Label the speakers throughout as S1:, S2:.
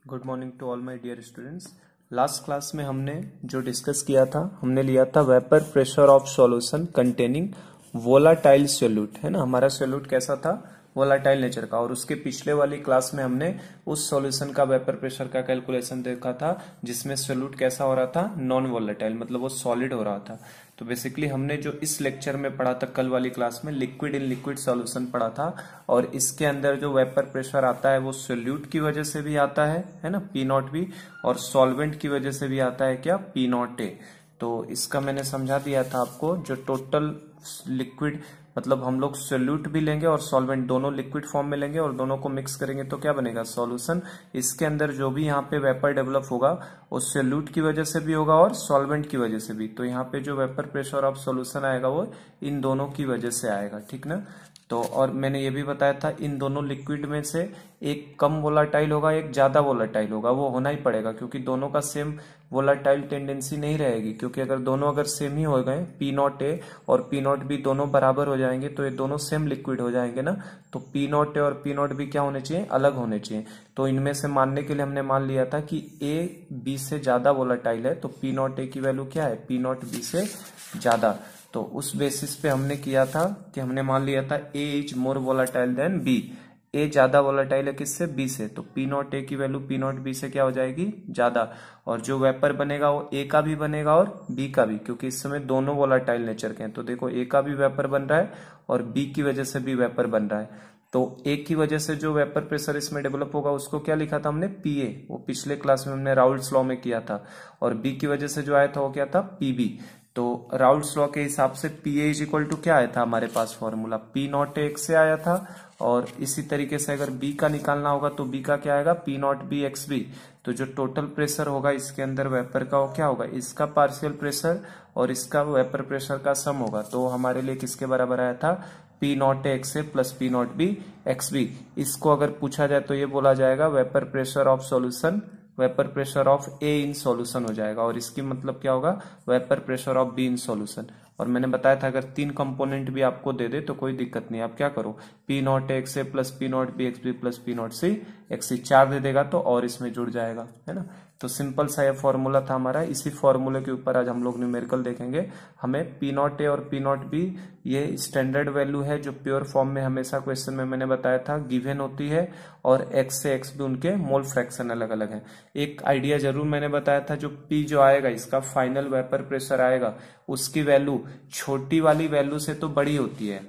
S1: Good morning to all my dear students. Last class में हमने जो डिस्कस किया था, हमने लिया था vapour pressure of solution containing volatile solute, है ना। हमारा सोल्यूट कैसा था, वोलाटाइल नेचर का। और उसके पिछले वाली क्लास में हमने उस सॉल्यूशन का वेपर प्रेशर का कैलकुलेशन देखा था जिसमें सोल्यूट कैसा हो रहा था, नॉन वोलाटाइल, मतलब वो सॉलिड हो रहा था। तो बेसिकली हमने जो इस लेक्चर में पढ़ा था कल वाली क्लास में, लिक्विड इन लिक्विड सॉल्यूशन पढ़ा था। और इसके अंदर जो वेपर प्रेशर आता है वो सोल्यूट की वजह से भी आता है ना, पी नॉट बी, और सॉल्वेंट की वजह से भी आता है क्या, पी नॉट ए। तो इसका मैंने समझा दिया था आपको। जो टोटल लिक्विड, मतलब हम लोग सोल्यूट भी लेंगे और सॉल्वेंट दोनों लिक्विड फॉर्म में लेंगे और दोनों को मिक्स करेंगे तो क्या बनेगा, सॉल्यूशन। इसके अंदर जो भी यहाँ पे वेपर डेवलप होगा वो सोल्यूट की वजह से भी होगा और सॉल्वेंट की वजह से भी। तो यहाँ पे जो वेपर प्रेशर ऑफ सॉल्यूशन आएगा वो इन दोनों की वजह से आएगा, ठीक ना। तो और मैंने ये भी बताया था इन दोनों लिक्विड में से एक कम वोलाटाइल होगा, एक ज्यादा वोलाटाइल होगा। वो होना ही पड़ेगा क्योंकि दोनों का सेम वोलाटाइल टेंडेंसी नहीं रहेगी। क्योंकि अगर दोनों सेम ही हो गए, पी नॉट ए और पी नॉट बी दोनों बराबर हो जाएंगे तो ये दोनों सेम लिक्विड हो जाएंगे ना। तो पी नॉट ए और पी नॉट बी क्या होने चाहिए, अलग होने चाहिए। तो इनमें से मानने के लिए हमने मान लिया था कि ए बी से ज्यादा वोलाटाइल है, तो पी नॉट ए की वैल्यू क्या है, पी नॉट बी से ज्यादा। तो उस बेसिस पे हमने किया था कि हमने मान लिया था A is more volatile than B. A ज्यादा वोलाटाइल है किससे, बी से। तो पी नॉट ए की वैल्यू पी नॉट बी से क्या हो जाएगी, ज्यादा। और जो वेपर बनेगा वो ए का भी बनेगा और बी का भी, क्योंकि इस समय दोनों वोलाटाइल नेचर के हैं। तो देखो ए का भी वेपर बन रहा है और बी की वजह से भी वेपर बन रहा है। तो ए की वजह से जो वेपर प्रेशर इसमें डेवलप होगा उसको क्या लिखा था हमने, पी ए। वो पिछले क्लास में हमने राउल्स लॉ में किया था। और बी की वजह से जो आया था वो क्या था, पीबी। तो राउल्स लॉ के हिसाब से P A is equal to क्या आया था हमारे पास formula, P not A X से आया था। और इसी तरीके से अगर बी का निकालना होगा तो बी का क्या आएगा, P not B X B. तो जो टोटल प्रेशर होगा इसके अंदर वेपर का वो क्या होगा, इसका पार्शियल प्रेशर और इसका वेपर प्रेशर का सम होगा। तो हमारे लिए किसके बराबर आया था, P not A X A plus P not B X B. इसको अगर पूछा जाए तो ये बोला जाएगा vapour pressure of solution, vapour pressure of A in solution हो जाएगा। और इसकी मतलब क्या होगा, vapour pressure of B in solution. और मैंने बताया था अगर तीन कंपोनेंट भी आपको दे दे तो कोई दिक्कत नहीं, आप क्या करो, P naught X A plus P not B X B plus P naught C X C, चार दे देगा तो और इसमें जुड़ जाएगा, है ना। तो सिंपल सा ये फॉर्मूला था हमारा। इसी फॉर्मूले के ऊपर आज हम लोग न्यूमेरिकल देखेंगे। हमें पी नॉट ए और पी नॉट बी ये स्टैंडर्ड वैल्यू है जो प्योर फॉर्म में हमेशा क्वेश्चन में मैंने बताया था गिवन होती है। और एक्स से एक्स भी उनके मोल फ्रैक्शन अलग अलग है। एक आइडिया जरूर मैंने बताया था, जो पी जो आएगा इसका फाइनल वेपर प्रेशर आएगा उसकी वैल्यू छोटी वाली वैल्यू से तो बड़ी होती है।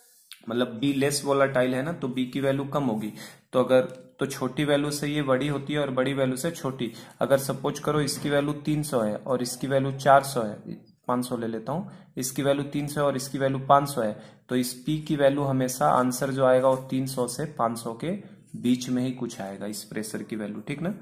S1: मतलब बी लेस वोलाटाइल है ना, तो बी की वैल्यू कम होगी। तो अगर तो छोटी वैल्यू से ये बड़ी होती है और बड़ी वैल्यू से छोटी। अगर सपोज करो इसकी वैल्यू 300 है और इसकी वैल्यू 400 है, 500 ले लेता हूं, इसकी वैल्यू 300 है और इसकी वैल्यू 500 है, तो इस पी की वैल्यू हमेशा आंसर जो आएगा वो 300 से 500 के बीच में ही कुछ आएगा इस प्रेशर की वैल्यू, ठीक ना।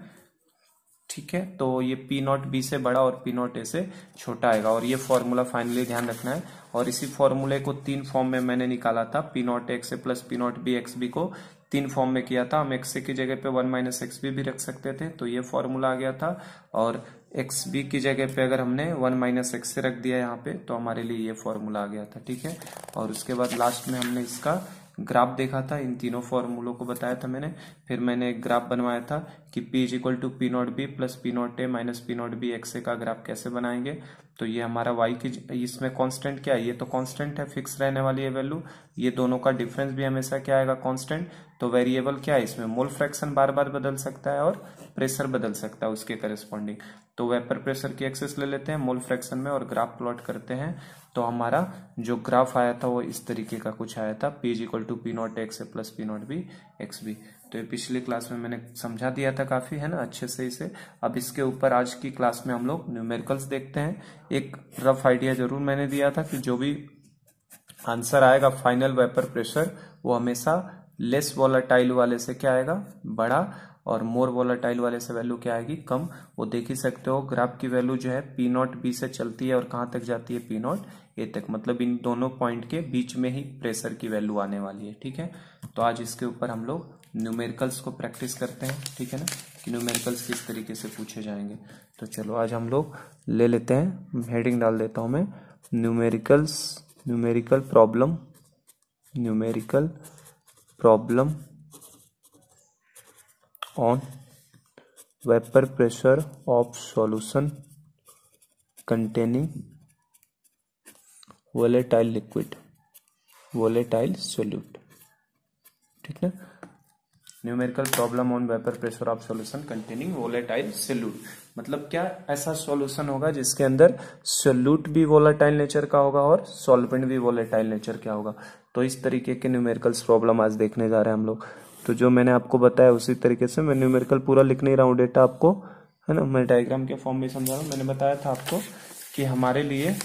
S1: ठीक है, तो ये पी नॉट बी से बड़ा और पी नॉट ए से छोटा आएगा। और ये फॉर्मूला फाइनली ध्यान रखना है। और इसी फॉर्मूले को तीन फॉर्म में मैंने निकाला था, P naught X A plus P not B X B को तीन फॉर्म में किया था। हम एक्स ए की जगह पे 1 माइनस एक्स बी भी रख सकते थे, तो ये फॉर्मूला आ गया था। और एक्स बी की जगह पे अगर हमने 1 माइनस एक्स से रख दिया यहाँ पे तो हमारे लिए ये फॉर्मूला आ गया था, ठीक है। और उसके बाद लास्ट में हमने इसका ग्राफ देखा था, इन तीनों फॉर्मूलों को बताया था मैंने। फिर मैंने एक ग्राफ बनवाया था कि P is equal to P not B plus P not A minus P not B X A का ग्राफ कैसे बनाएंगे। तो ये हमारा y की, इसमें कांस्टेंट क्या है, ये तो कांस्टेंट है, फिक्स रहने वाली है वैल्यू। ये दोनों का डिफरेंस भी हमेशा क्या आएगा, कांस्टेंट। तो वेरिएबल क्या है इसमें, मोल फ्रैक्शन बार बार बदल सकता है और प्रेशर बदल सकता है उसके करेस्पॉन्डिंग। तो वेपर प्रेशर की एक्सेस ले लेते हैं मोल फ्रैक्शन में और ग्राफ प्लॉट करते हैं। तो हमारा जो ग्राफ आया था वो इस तरीके का कुछ आया था, P is equal to P naught X A plus P not B X B. तो ये पिछली क्लास में मैंने समझा दिया था काफी, है ना, अच्छे से इसे। अब इसके ऊपर आज की क्लास में हम लोग न्यूमेरिकल्स देखते हैं। एक रफ आइडिया जरूर मैंने दिया था कि जो भी आंसर आएगा फाइनल वेपर प्रेशर वो हमेशा लेस वोलाटाइल वाले से क्या आएगा, बड़ा, और मोर वोलाटाइल वाले से वैल्यू क्या आएगी, कम। वो देख ही सकते हो ग्राफ की वैल्यू जो है पी नॉट बी से चलती है और कहां तक जाती है, पी नॉट ए तक। मतलब इन दोनों पॉइंट के बीच में ही प्रेशर की वैल्यू आने वाली है, ठीक है। तो आज इसके ऊपर हम लोग न्यूमेरिकल्स को प्रैक्टिस करते हैं, ठीक है ना, कि न्यूमेरिकल्स किस तरीके से पूछे जाएंगे। तो चलो आज हम लोग ले लेते हैं, हेडिंग डाल देता हूं मैं, numericals, numerical problem, numerical problem on vapour pressure of solution containing volatile liquid, volatile solute. ठीक है, numerical problem on vapour pressure of solution containing volatile solute. मतलब क्या, ऐसा सॉल्यूशन होगा जिसके अंदर सोल्यूट भी वोलेटाइल नेचर का होगा और सॉल्वेंट भी वोलेटाइल नेचर का होगा। तो इस तरीके के न्यूमेरिकल्स प्रॉब्लम आज देखने जा रहे हैं हम लोग। तो जो मैंने आपको बताया उसी तरीके से मैं न्यूमेरिकल पूरा लिख नहीं रहा हूँ, डेटा आपको है ना, मैं डायग्राम के फॉर्म में समझा रहा हूँ। मैंने बताया था आपको कि हमारे लिए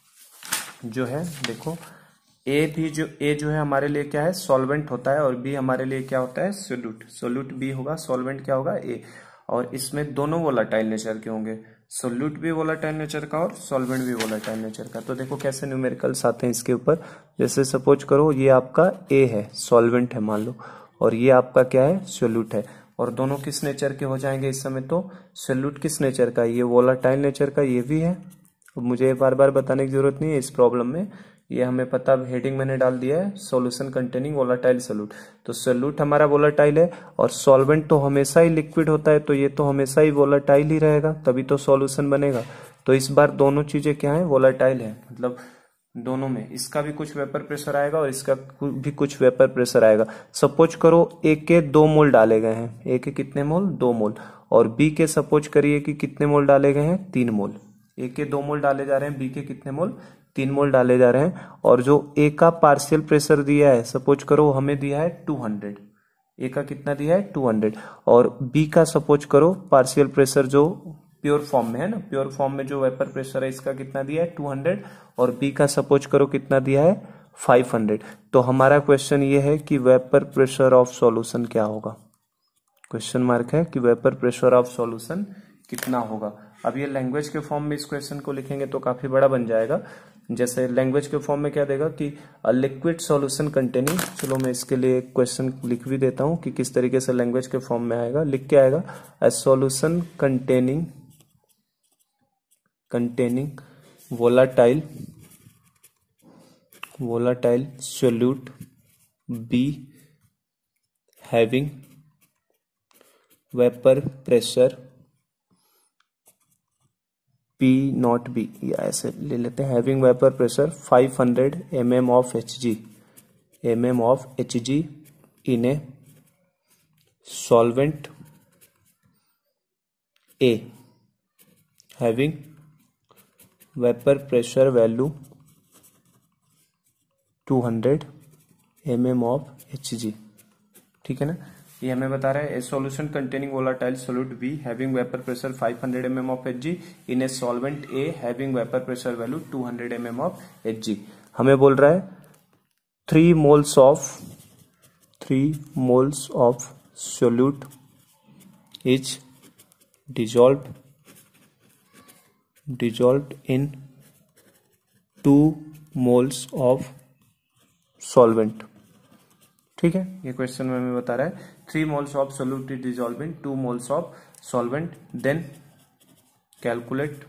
S1: जो है, देखो ए जो है हमारे लिए क्या है, सॉल्वेंट होता है, और बी हमारे लिए क्या होता है, सोल्यूट। सोल्यूट बी होगा, सॉल्वेंट क्या होगा, ए। और इसमें दोनों वोलेटाइल नेचर के होंगे, सोल्यूट भी वोलेटाइल नेचर का और सॉल्वेंट भी वोलेटाइल नेचर का। तो देखो कैसे न्यूमेरिकल्स आते हैं इसके ऊपर। जैसे सपोज करो ये आपका ए है, सॉल्वेंट है मान लो, और ये आपका क्या है, सोल्यूट है, और दोनों किस नेचर के हो जाएंगे इस समय। तो सोल्यूट किस नेचर का, ये वोलेटाइल नेचर का, ये भी है। मुझे बार बार बताने की जरूरत नहीं है इस प्रॉब्लम में, ये हमें पता, हेडिंग मैंने डाल दिया है, सॉल्यूशन कंटेनिंग वोलेटाइल सोल्यूट। तो सोल्यूट हमारा वोलेटाइल है, और सॉल्वेंट तो हमेशा ही लिक्विड होता है, तो ये तो हमेशा ही वोलेटाइल ही रहेगा, तभी तो सॉल्यूशन बनेगा। तो इस बार दोनों चीजें क्या है, वोलेटाइल है, मतलब दोनों में इसका भी कुछ वेपर प्रेशर आएगा और इसका भी कुछ वेपर प्रेशर आएगा। सपोज करो ए के 2 मोल डाले गए हैं, ए के कितने मोल, 2 मोल, और बी के सपोज करिए कि कितने मोल डाले गए हैं, 3 मोल। ए के 2 मोल डाले जा रहे हैं, बी के कितने मोल, 3 मोल डाले जा रहे हैं। और जो ए का पार्शियल प्रेशर दिया है, सपोज करो हमें दिया है 200, ए का कितना दिया है 200, और बी का सपोज करो पार्शियल प्रेशर जो प्योर फॉर्म में है ना, प्योर फॉर्म में जो वेपर प्रेशर है इसका कितना दिया है 200, और बी का सपोज करो कितना दिया है 500। तो हमारा क्वेश्चन ये है कि वेपर प्रेशर ऑफ सॉल्यूशन क्या होगा, क्वेश्चन मार्क है कि वेपर प्रेशर ऑफ सॉल्यूशन कितना होगा। अब ये लैंग्वेज के फॉर्म में इस क्वेश्चन को लिखेंगे तो काफी बड़ा बन जाएगा। जैसे लैंग्वेज के फॉर्म में क्या देगा कि लिक्विड सॉल्यूशन कंटेनिंग, चलो मैं इसके लिए एक क्वेश्चन लिख भी देता हूं कि किस तरीके से लैंग्वेज के फॉर्म में आएगा। लिख के आएगा, A solution containing volatile solute B having vapor pressure P not B, या ऐसे ले लेते हैं, having vapor pressure 500 mm of Hg in a solvent A having vapour pressure value 200 mm of Hg। ठीक है ना, ये हमें बता रहा है a solution containing volatile solute B having vapour pressure 500 mm of Hg in a solvent A having vapour pressure value 200 mm of Hg। हमें बोल रहा है 3 moles of solute is dissolved in 2 moles of solvent। ठीक है, ये question में हमें बता रहा है 3 moles of solute is dissolved in 2 moles of solvent, then calculate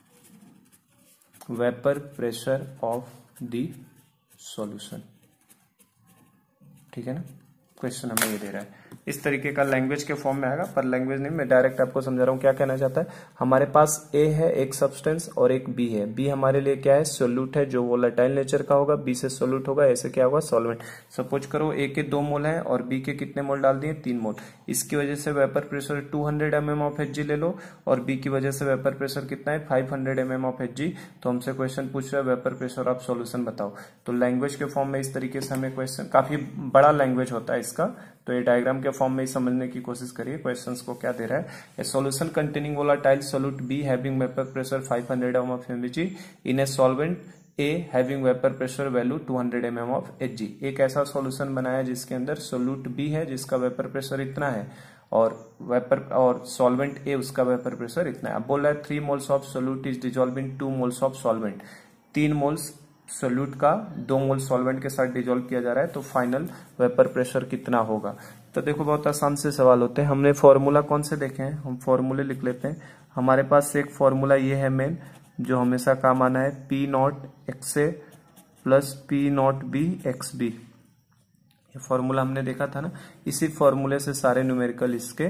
S1: vapor pressure of the solution। ठीक है ना, क्वेश्चन हमें ये दे रहा है, इस तरीके का लैंग्वेज के फॉर्म में आएगा, पर लैंग्वेज नहीं, मैं डायरेक्ट आपको समझा रहा हूँ क्या कहना चाहता है। हमारे पास ए है एक सब्सटेंस और एक बी है, बी हमारे लिए क्या है, सोल्यूट है जो वोलेटाइल नेचर का होगा, बी से सोल्यूट होगा, ए से क्या होगा, सॉल्वेंट। सपोज करो ए के 2 मोल है और बी के कितने मोल डाल दिए, 3 मोल। इसकी वजह से vapour pressure 200 mm of Hg ले लो, और बी की वजह से वेपर प्रेशर कितना है 500 mm ऑफ Hg। तो हमसे क्वेश्चन पूछ रहा है वेपर प्रेशर ऑफ सॉल्यूशन बताओ। तो लैंग्वेज के फॉर्म में इस तरीके से हमें क्वेश्चन, काफी बड़ा लैंग्वेज होता है इसका, तो ये डायग्राम के फॉर्म में ही समझने की कोशिश करिए क्वेश्चंस को क्या दे रहा है। A solution containing volatile solute B having vapour pressure 500 mm of Hg in a solvent A having vapour pressure value 200 mm of Hg। एक ऐसा सॉल्यूशन बनाया जिसके अंदर सोल्यूट बी है जिसका वेपर प्रेशर इतना है, और सॉल्वेंट ए उसका वेपर प्रेशर इतना है। अब बोल रहा है 3 moles of solute is dissolve in 2 moles of solvent. 3 moles solute का 2 मोल सॉल्वेंट के साथ डिजोल्व किया जा रहा है, तो फाइनल वेपर प्रेशर कितना होगा। तो देखो बहुत आसान से सवाल होते हैं, हमने फॉर्मूला कौन से देखे हैं, हम फॉर्मूले लिख लेते हैं। हमारे पास एक फॉर्मूला ये है मेन, जो हमेशा काम आना है, P naught XA plus P not B XB। ये फॉर्मूला हमने देखा था ना, इसी फॉर्मूले से सारे न्यूमेरिकल इसके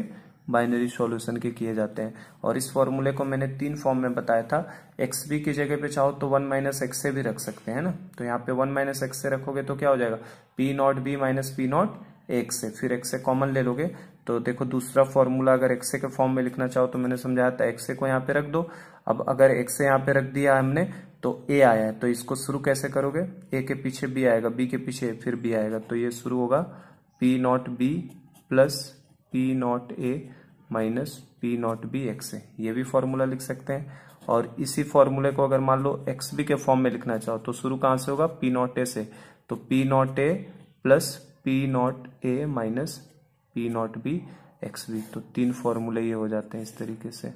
S1: बाइनरी सॉल्यूशन के किए जाते हैं। और इस फॉर्मूले को मैंने 3 फॉर्म में बताया था। एक्स बी की जगह पे चाहो तो 1 माइनस एक्स से भी रख सकते हैं ना, तो यहाँ पे 1 माइनस एक्स से रखोगे तो क्या हो जाएगा, P not B minus P naught X से, फिर एक्स से कॉमन ले लोगे तो देखो दूसरा फॉर्मूला अगर एक्स के फॉर्म में लिखना चाहो तो मैंने समझाया था एक्स को यहाँ पे रख दो। अब अगर एक्स यहाँ पे रख दिया हमने तो ए आया है, तो इसको शुरू कैसे करोगे, ए के पीछे बी आएगा, बी के पीछे फिर बी आएगा, तो ये शुरू होगा P not B plus P not A minus P not B X A, ये भी फॉर्मूला लिख सकते हैं। और इसी फॉर्मूले को अगर मान लो एक्स बी के फॉर्म में लिखना चाहो तो शुरू कहां से होगा, पी नॉट ए से, तो P not A plus P not A minus P not B X B, तो 3 फॉर्मूले ये हो जाते हैं इस तरीके से,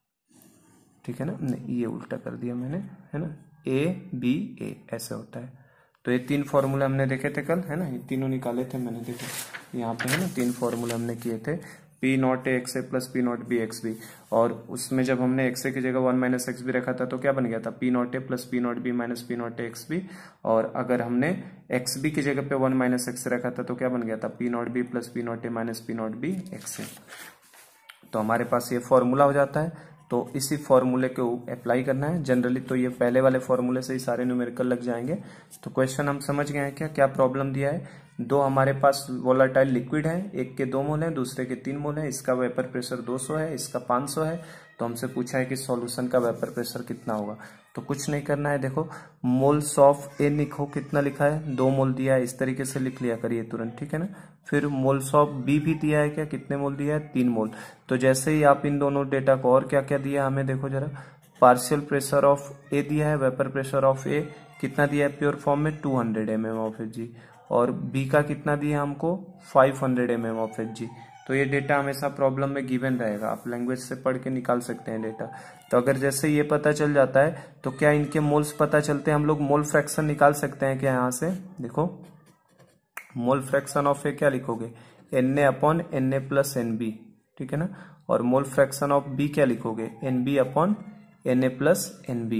S1: ठीक है ना। नहीं ये उल्टा कर दिया मैंने, है ना, ए बी ए ऐसे होता है। तो ये 3 फॉर्मूले हमने देखे थे कल, है ना, ये तीनों निकाले थे मैंने, देखो यहाँ पे है ना 3 फॉर्मूले हमने किए थे, P not A X A plus P not B X B, और उसमें जब हमने एक्स ए की जगह 1 माइनस एक्स बी रखा था तो क्या बन गया था, P not A plus P not B minus P not A X B, और अगर हमने एक्स बी की जगह पे 1 माइनस एक्स रखा था तो क्या बन गया था, P not B plus P not A minus P not B X A. तो हमारे पास ये फॉर्मूला हो जाता है, तो इसी फॉर्मूले को अप्लाई करना है। जनरली तो ये पहले वाले फॉर्मूले से ही सारे न्यूमेरिकल लग जाएंगे। तो क्वेश्चन हम समझ गए हैं, क्या प्रॉब्लम दिया है, 2 हमारे पास वोलाटाइल लिक्विड है, एक के 2 मोल है, दूसरे के 3 मोल है, इसका वेपर प्रेशर 200 है, इसका 500 है, तो हमसे पूछा है कि सॉल्यूशन का वेपर प्रेशर कितना होगा। तो कुछ नहीं करना है, देखो मोल्स ऑफ ए लिखो, कितना लिखा है 2 मोल दिया है, इस तरीके से लिख लिया करिए तुरंत, ठीक है ना। फिर मोल्स ऑफ बी भी दिया है, क्या कितने मोल दिया है 3 मोल। तो जैसे ही आप इन दोनों डेटा को, और क्या क्या दिया हमें देखो जरा, पार्शियल प्रेशर ऑफ ए दिया है, वेपर प्रेशर ऑफ ए कितना दिया है प्योर फॉर्म में 200 mm ऑफ एच, और बी का कितना दिया हमको 500 mm ऑफ एच। तो ये डेटा हमेशा प्रॉब्लम में गिवन रहेगा, आप लैंग्वेज से पढ़ के निकाल सकते हैं डेटा। तो अगर जैसे ये पता चल जाता है तो क्या इनके मोल्स पता चलते हैं, हम लोग मोल फ्रैक्शन निकाल सकते हैं क्या यहाँ से, देखो मोल फ्रैक्शन ऑफ ए क्या लिखोगे, Na upon Na plus NB, ठीक है ना, और मोल फ्रैक्शन ऑफ बी क्या लिखोगे, NB upon Na plus NB।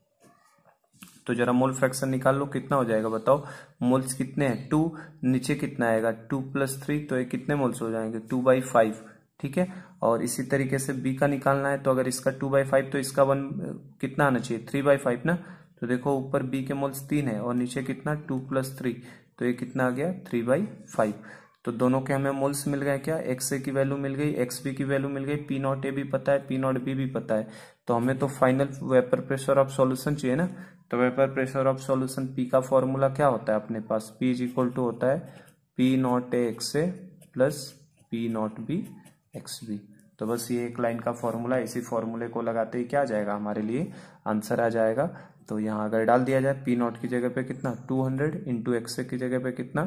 S1: तो जरा मोल फ्रैक्शन निकाल लो, कितना हो जाएगा बताओ, मोल्स कितने हैं 2, नीचे कितना आएगा 2 + 3, तो ये कितने मोल्स हो जाएंगे 2/5, ठीक है। और इसी तरीके से बी का निकालना है, तो अगर इसका 2/5 तो इसका 1 कितना आना चाहिए 3/5 ना, तो देखो ऊपर बी के मोल्स 3 है और नीचे कितना 2 + 3, तो ये कितना आ गया 3/5। तो दोनों के हमें मोल्स मिल गए, क्या एक्स ए की वैल्यू मिल गई, एक्स बी की वैल्यू मिल गई, पी नॉट ए भी पता है, पी नॉट बी भी पता है। तो हमें तो final vapour pressure of solution चाहिए ना, तो vapour pressure of solution P का फॉर्मूला क्या होता है अपने पास, पी इज इक्वल टू होता है P not A X A plus P not B X B. तो बस ये एक लाइन का फॉर्मूला, इसी फॉर्मूले को लगाते ही क्या आ जाएगा हमारे लिए आंसर आ जाएगा। तो यहाँ अगर डाल दिया जाए पी नॉट की जगह पे कितना 200 इंटू एक्स ए की जगह पे कितना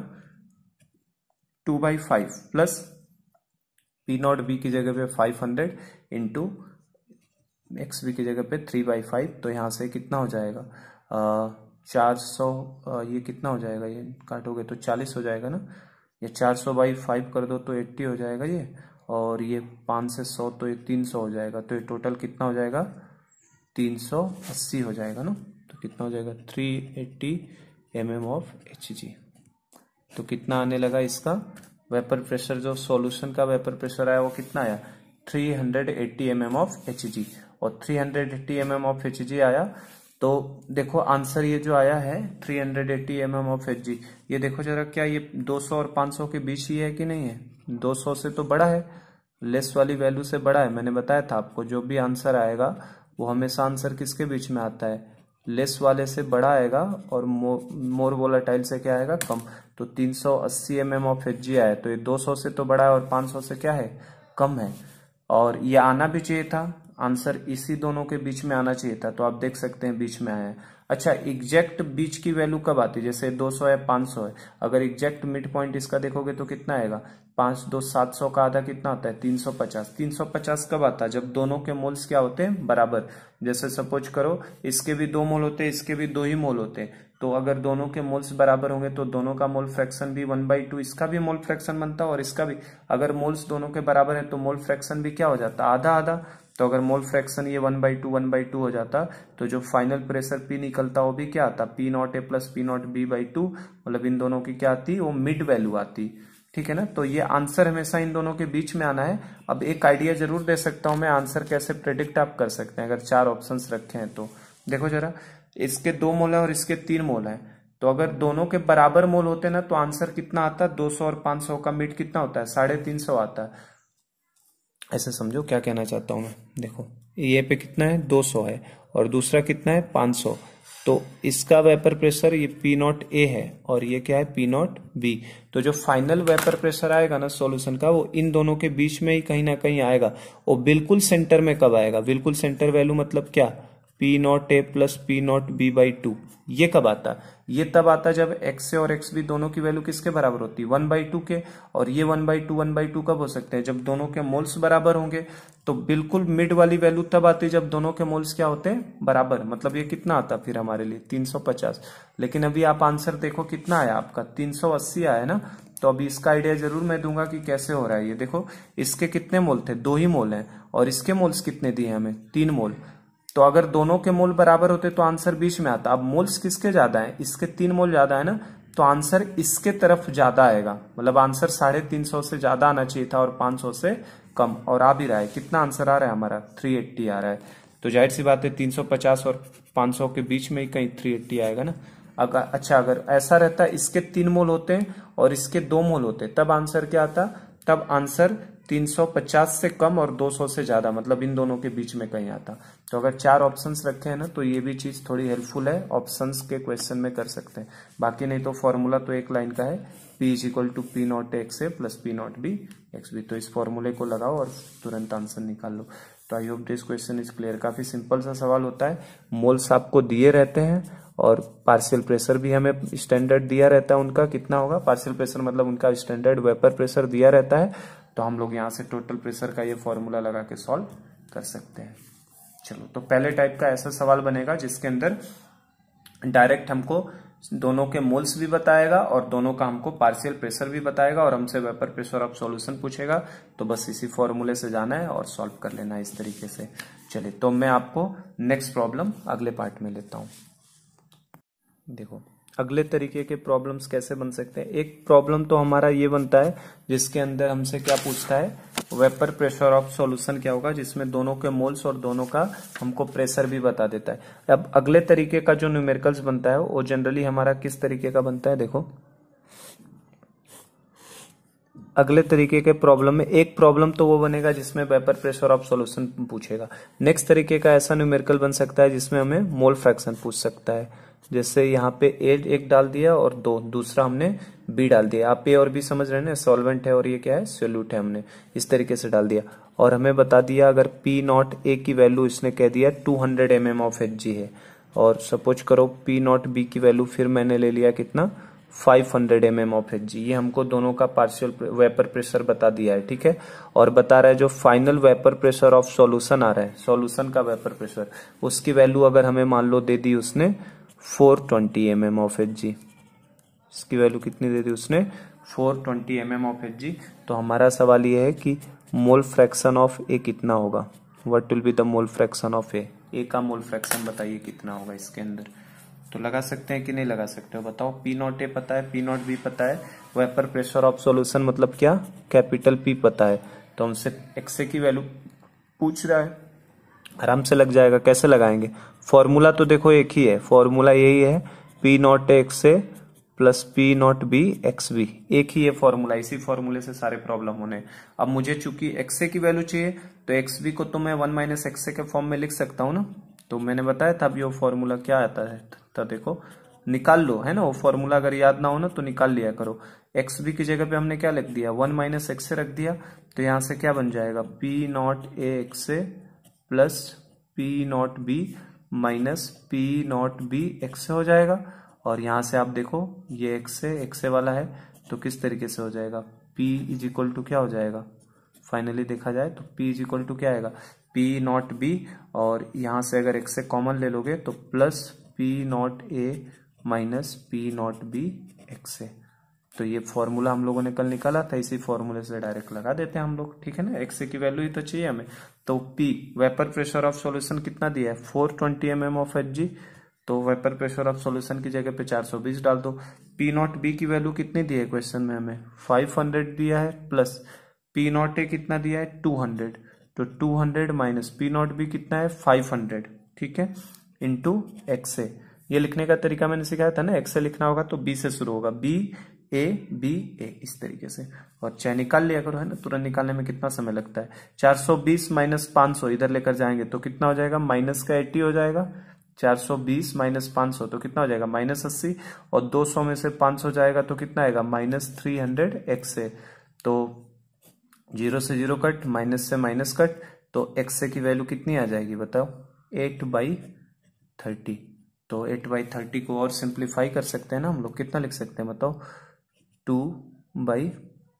S1: 2/5 प्लस पी नॉट बी की जगह पे 500 इंटू एक्स बी की जगह पे 3/5, तो यहाँ से कितना हो जाएगा 400, ये कितना हो जाएगा, ये काटोगे तो 40 हो जाएगा ना, ये 400/5 कर दो तो 80 हो जाएगा ये, और ये 5 से 100 तो ये 300 हो जाएगा, तो ये टोटल कितना हो जाएगा 380 हो जाएगा ना, तो कितना हो जाएगा 380 mm ऑफ Hg। तो कितना आने लगा इसका वेपर प्रेशर, जो सॉल्यूशन का वेपर प्रेशर आया वो कितना आया 380 mm ऑफ Hg, और 380 mm ऑफ Hg आया। तो देखो आंसर ये जो आया है 380 mm ऑफ Hg, ये देखो जरा क्या ये 200 और 500 के बीच ही है कि नहीं है, 200 से तो बड़ा है, लेस वाली वैल्यू से बड़ा है। मैंने बताया था आपको जो भी आंसर आएगा वो हमेशा आंसर किसके बीच में आता है, लेस वाले से बड़ा आएगा, और मोर वोलाटाइल से क्या आएगा कम। तो 380 mm ऑफ Hg आया, तो ये 200 से तो बड़ा है और 500 से क्या है कम है, और ये आना भी चाहिए था, आंसर इसी दोनों के बीच में आना चाहिए था, तो आप देख सकते हैं बीच में आया है। अच्छा एग्जैक्ट बीच की वैल्यू कब आती है, जैसे 200 है 500 है, अगर एग्जैक्ट मिड पॉइंट इसका देखोगे तो कितना आएगा 5 2 700 का आधा कितना होता है 350। 350 कब आता है, जब दोनों के मोल्स क्या होते हैं बराबर। जैसे सपोज करो इसके भी 2 मोल होते हैं, इसके भी 2 ही मोल होते हैं, तो अगर दोनों के मोल्स बराबर होंगे तो दोनों का मोल फ्रैक्शन भी 1/2, इसका भी मोल फ्रैक्शन बनता है और इसका भी। अगर मोल्स दोनों के बराबर है तो मोल फ्रैक्शन भी क्या हो जाता है आधा आधा। तो अगर मोल फ्रैक्शन ये 1/2 हो जाता, तो जो फाइनल प्रेशर पी निकलता वो भी क्या आता P not A plus P naught बी/2, मतलब इन दोनों की क्या आती वो मिड वैल्यू आती, ठीक है ना। तो ये आंसर हमेशा इन दोनों के बीच में आना है। अब एक आइडिया जरूर दे सकता हूं मैं, आंसर कैसे प्रेडिक्ट आप कर सकते हैं अगर 4 ऑप्शंस रखे हैं तो। देखो जरा, इसके 2 मोल है और इसके 3 मोल है, तो अगर दोनों के बराबर मोल होते ना तो आंसर कितना आता है, 200 और 500 का मीट कितना होता है, 350 आता है। ऐसे समझो क्या कहना चाहता हूं मैं। देखो ये पे कितना है, 200 है, और दूसरा कितना है, 500। तो इसका वेपर प्रेशर ये P0A है और ये क्या है, P0B। तो जो फाइनल वेपर प्रेशर आएगा ना सॉल्यूशन का, वो इन दोनों के बीच में ही कहीं ना कहीं आएगा। और बिल्कुल सेंटर में कब आएगा, बिल्कुल सेंटर वैल्यू मतलब क्या, P0A प्लस P0B/2। ये कब आता, ये तब आता जब एक्स और एक्स बी दोनों की वैल्यू किसके बराबर होती है, 1/2 के। और ये 1/2 कब हो सकते हैं, जब दोनों के मोल्स बराबर होंगे। तो बिल्कुल मिड वाली वैल्यू तब आती है जब दोनों के मोल्स क्या होते हैं, बराबर। मतलब ये कितना आता फिर हमारे लिए, 350। लेकिन अभी आप आंसर देखो कितना आया आपका, 380 आया ना। तो अभी इसका आइडिया जरूर मैं दूंगा कि कैसे हो रहा है ये। देखो इसके कितने मोल थे, 2 ही मोल हैं, और इसके मोल्स कितने दिए हमें, 3 मोल। तो अगर दोनों के मोल बराबर होते तो आंसर बीच में आता। अब मोल्स किसके ज्यादा हैं, इसके 3 मोल ज्यादा है ना, तो आंसर इसके तरफ ज्यादा आएगा। मतलब आंसर 350 से ज्यादा आना चाहिए था और 500 से कम, और आ भी रहा है। कितना आंसर आ रहा है हमारा, 380 आ रहा है। तो जाहिर सी बात है 350 और 500 के बीच में ही कहीं 380 आएगा ना। अगर अच्छा, अगर ऐसा रहता इसके 3 मोल होते हैं और इसके 2 मोल होते, तब आंसर क्या आता, तब आंसर 350 से कम और 200 से ज्यादा, मतलब इन दोनों के बीच में कहीं आता। तो अगर 4 ऑप्शंस रखे हैं ना, तो ये भी चीज थोड़ी हेल्पफुल है, ऑप्शंस के क्वेश्चन में कर सकते हैं। बाकी नहीं तो फॉर्मूला तो एक लाइन का है, P = P0A plus P0B XB। तो इस फॉर्मूले को लगाओ और तुरंत आंसर निकाल लो। तो I hope this question is clear. काफी सिंपल सा सवाल होता है, मोल्स आपको दिए रहते हैं और पार्शियल प्रेशर भी हमें स्टैंडर्ड दिया रहता है। उनका कितना होगा, पार्शियल प्रेशर मतलब उनका स्टैंडर्ड वेपर प्रेशर दिया रहता है। तो हम लोग यहाँ से टोटल प्रेशर का ये फॉर्मूला लगा के सॉल्व कर सकते हैं। चलो, तो पहले टाइप का ऐसा सवाल बनेगा जिसके अंदर डायरेक्ट हमको दोनों के मोल्स भी बताएगा और दोनों का हमको पार्शियल प्रेशर भी बताएगा और हमसे वेपर प्रेशर ऑफ सॉल्यूशन पूछेगा। तो बस इसी फॉर्मूले से जाना है और सॉल्व कर लेना है इस तरीके से। चलिए, तो मैं आपको नेक्स्ट प्रॉब्लम अगले पार्ट में लेता हूं। देखो अगले तरीके के प्रॉब्लम्स कैसे बन सकते हैं। एक प्रॉब्लम तो हमारा ये बनता है जिसके अंदर हमसे क्या पूछता है, वेपर प्रेशर ऑफ सॉल्यूशन क्या होगा, जिसमें दोनों के मोल्स और दोनों का हमको प्रेशर भी बता देता है। अब अगले तरीके का जो न्यूमेरिकल्स बनता है वो जनरली हमारा किस तरीके का बनता है। देखो अगले तरीके के प्रॉब्लम में एक प्रॉब्लम तो वो बनेगा जिसमें वेपर प्रेशर ऑफ सॉल्यूशन पूछेगा। नेक्स्ट तरीके का ऐसा न्यूमेरिकल बन सकता है जिसमें हमें मोल फ्रैक्शन पूछ सकता है। जैसे यहाँ पे ए एक डाल दिया और दूसरा हमने बी डाल दिया। आप ए और बी समझ रहे हैं ना, सॉल्वेंट है और ये क्या है, सोल्यूट है। हमने इस तरीके से डाल दिया और हमें बता दिया अगर P0A की वैल्यू इसने कह दिया 200 mm ऑफ Hg है, और सपोज करो P0B की वैल्यू फिर मैंने ले लिया कितना, 500 mm ऑफ Hg। ये हमको दोनों का पार्शियल वेपर प्रेशर बता दिया है, ठीक है। और बता रहा है जो final vapour pressure of solution आ रहा है, सॉल्यूशन का वेपर प्रेशर, उसकी वैल्यू अगर हमें मान लो दे दी उसने 420 mm ऑफ Hg। इसकी वैल्यू कितनी दे दी उसने, 420 mm ऑफ Hg। तो हमारा सवाल ये है कि मोल फ्रैक्शन ऑफ ए कितना होगा, what will be the mole fraction of A. A का मोल फ्रैक्शन बताइए कितना होगा इसके अंदर। तो लगा सकते हैं कि नहीं लगा सकते हो, बताओ। P0A पता है, P0B पता है, वेपर प्रेशर ऑफ सॉल्यूशन मतलब क्या, कैपिटल P पता है। तो हमसे XA की वैल्यू पूछ रहा है, आराम से लग जाएगा। कैसे लगाएंगे, फॉर्मूला तो देखो एक ही है, फॉर्मूला यही है, P0A XA plus P0B XB, एक ही है फॉर्मूला। इसी फॉर्मूले से सारे प्रॉब्लम होने। अब मुझे चूंकि XA की वैल्यू चाहिए तो XB को तो मैं 1 - XA के फॉर्म में लिख सकता हूं ना। तो मैंने बताया था अभी वो फॉर्मूला क्या आता है, तो देखो निकाल लो, है ना। वो फॉर्मूला अगर याद ना हो ना तो निकाल लिया करो। XB की जगह पे हमने क्या लिख दिया, 1 - XA रख दिया। तो यहां से क्या बन जाएगा, P0A XA plus P0B minus P0B XA हो जाएगा। और यहां से आप देखो ये XA वाला है तो किस तरीके से हो जाएगा, P = क्या हो जाएगा, फाइनली देखा जाए तो P = क्या आएगा, P0B। और यहां से अगर XA कॉमन ले लोगे तो plus P0A minus P0B XA। तो ये फॉर्मूला हम लोगों ने कल निकाला था, इसी फॉर्मूले से डायरेक्ट लगा देते हैं हम लोग, ठीक है ना। XA की वैल्यू ही तो चाहिए हमें। तो P vapour pressure of solution कितना दिया है, 420 mm ऑफ Hg तो वेपर प्रेशर ऑफ सॉल्यूशन की जगह पे 420 डाल दो। पी नॉट बी की वैल्यू कितनी दी है क्वेश्चन में, हमें 500 दिया है, प्लस पी नॉट ए कितना दिया है 200, तो 200 माइनस पी नॉट बी कितना है 500, ठीक है, इंटू एक्स ए। ये लिखने का तरीका मैंने सिखाया था ना, एक्स से लिखना होगा तो बी से शुरू होगा, बी ए बी ए, इस तरीके से, और चाहे निकाल लिया करो, है ना, तुरंत निकालने में कितना समय लगता है। 420 माइनस 500 इधर लेकर जाएंगे तो कितना हो जाएगा, माइनस का 80 हो जाएगा। 420 माइनस 500 तो कितना हो जाएगा, माइनस 80, और 200 में से 500 जाएगा तो कितना आएगा, माइनस 300 एक्स ए। तो 0 से 0 कट, माइनस से माइनस कट, तो एक्स ए की वैल्यू कितनी आ जाएगी बताओ, 8/30। तो 8/30 को और सिंप्लीफाई कर सकते हैं ना हम लोग, कितना लिख सकते हैं बताओ, 2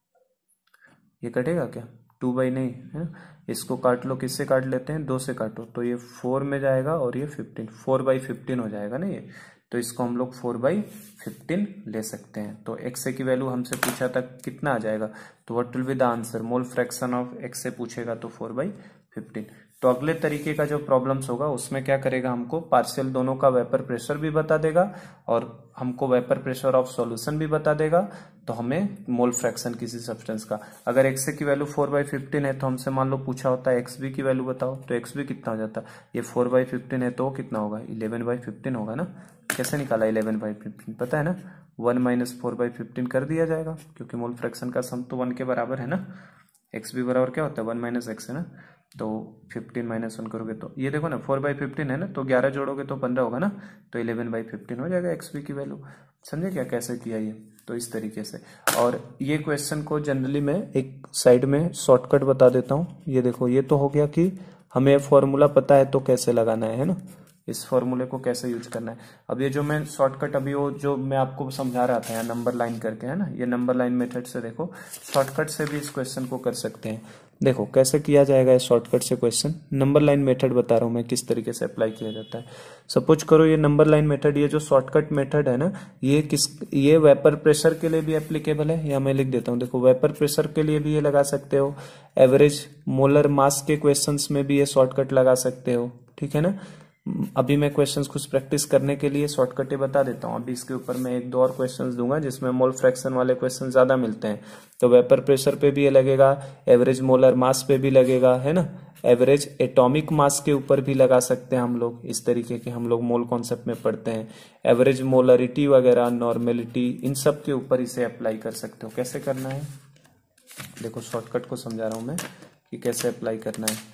S1: ये कटेगा क्या, 2 नहीं है, इसको काट लो, किससे काट लेते हैं, 2 से काटो, तो ये 4 में जाएगा और ये 15, 4/15 हो जाएगा ना ये, तो इसको हम लोग 4/15 ले सकते हैं। तो एक्स ए की वैल्यू हमसे पूछा था कितना आ जाएगा, तो what will be the answer, mole fraction of X A पूछेगा तो 4/15। तो अगले तरीके का जो प्रॉब्लम्स होगा उसमें क्या करेगा, हमको पार्शियल दोनों का वेपर प्रेशर भी बता देगा और हमको वेपर प्रेशर ऑफ सॉल्यूशन भी बता देगा, तो हमें मोल फ्रैक्शन किसी सब्सटेंस का, अगर एक्स ए की वैल्यू 4/15 है तो हमसे मान लो पूछा होता है एक्स बी की वैल्यू बताओ, तो एक्स बी कितना हो जाता, ये 4/15 है तो कितना होगा, 11/15 होगा ना। कैसे निकाला 11/15, पता है ना, 1 माइनस 4/15 कर दिया जाएगा, क्योंकि मोल फ्रैक्शन का सम तो 1 के बराबर है ना। एक्स बी बराबर क्या होता है, 1 माइनस एक्स है ना, तो 15 माइनस 1 करोगे तो ये देखो ना 4/15 है ना, तो 11 जोड़ोगे तो 15 होगा ना, तो 11/15 हो जाएगा एक्स बी की वैल्यू। समझे क्या कैसे किया ये, तो इस तरीके से। और ये क्वेश्चन को जनरली मैं एक साइड में शॉर्टकट बता देता हूँ। ये देखो, ये तो हो गया कि हमें फॉर्मूला पता है तो कैसे लगाना है ना, इस फॉर्मूले को कैसे यूज करना है। अब ये जो मैं शॉर्टकट अभी वो जो मैं आपको समझा रहा था, यहाँ नंबर लाइन करके, है ना, ये नंबर लाइन मेथड से देखो शॉर्टकट से भी इस क्वेश्चन को कर सकते हैं। देखो कैसे किया जाएगा इस शॉर्टकट से क्वेश्चन, नंबर लाइन मेथड बता रहा हूं मैं किस तरीके से अप्लाई किया जाता है। सपोज करो ये नंबर लाइन मेथड, ये जो शॉर्टकट मेथड है ना, ये वेपर प्रेशर के लिए भी एप्लीकेबल है, या मैं लिख देता हूँ, देखो वेपर प्रेशर के लिए भी ये लगा सकते हो, एवरेज मोलर मास के क्वेश्चंस में भी ये शॉर्टकट लगा सकते हो, ठीक है ना। अभी मैं क्वेश्चंस कुछ प्रैक्टिस करने के लिए शॉर्टकट बता देता हूँ, अभी इसके ऊपर मैं 1-2 और क्वेश्चंस दूंगा जिसमें मोल फ्रैक्शन वाले क्वेश्चन ज्यादा मिलते हैं। तो वेपर प्रेशर पे भी ये लगेगा, एवरेज मोलर मास पे भी लगेगा, है ना, एवरेज एटॉमिक मास के ऊपर भी लगा सकते हैं हम लोग, इस तरीके के हम लोग मोल कॉन्सेप्ट में पढ़ते हैं। एवरेज मोलरिटी वगैरह, नॉर्मेलिटी, इन सब के ऊपर इसे अप्लाई कर सकते हो। कैसे करना है, देखो शॉर्टकट को समझा रहा हूं मैं कि कैसे अप्लाई करना है।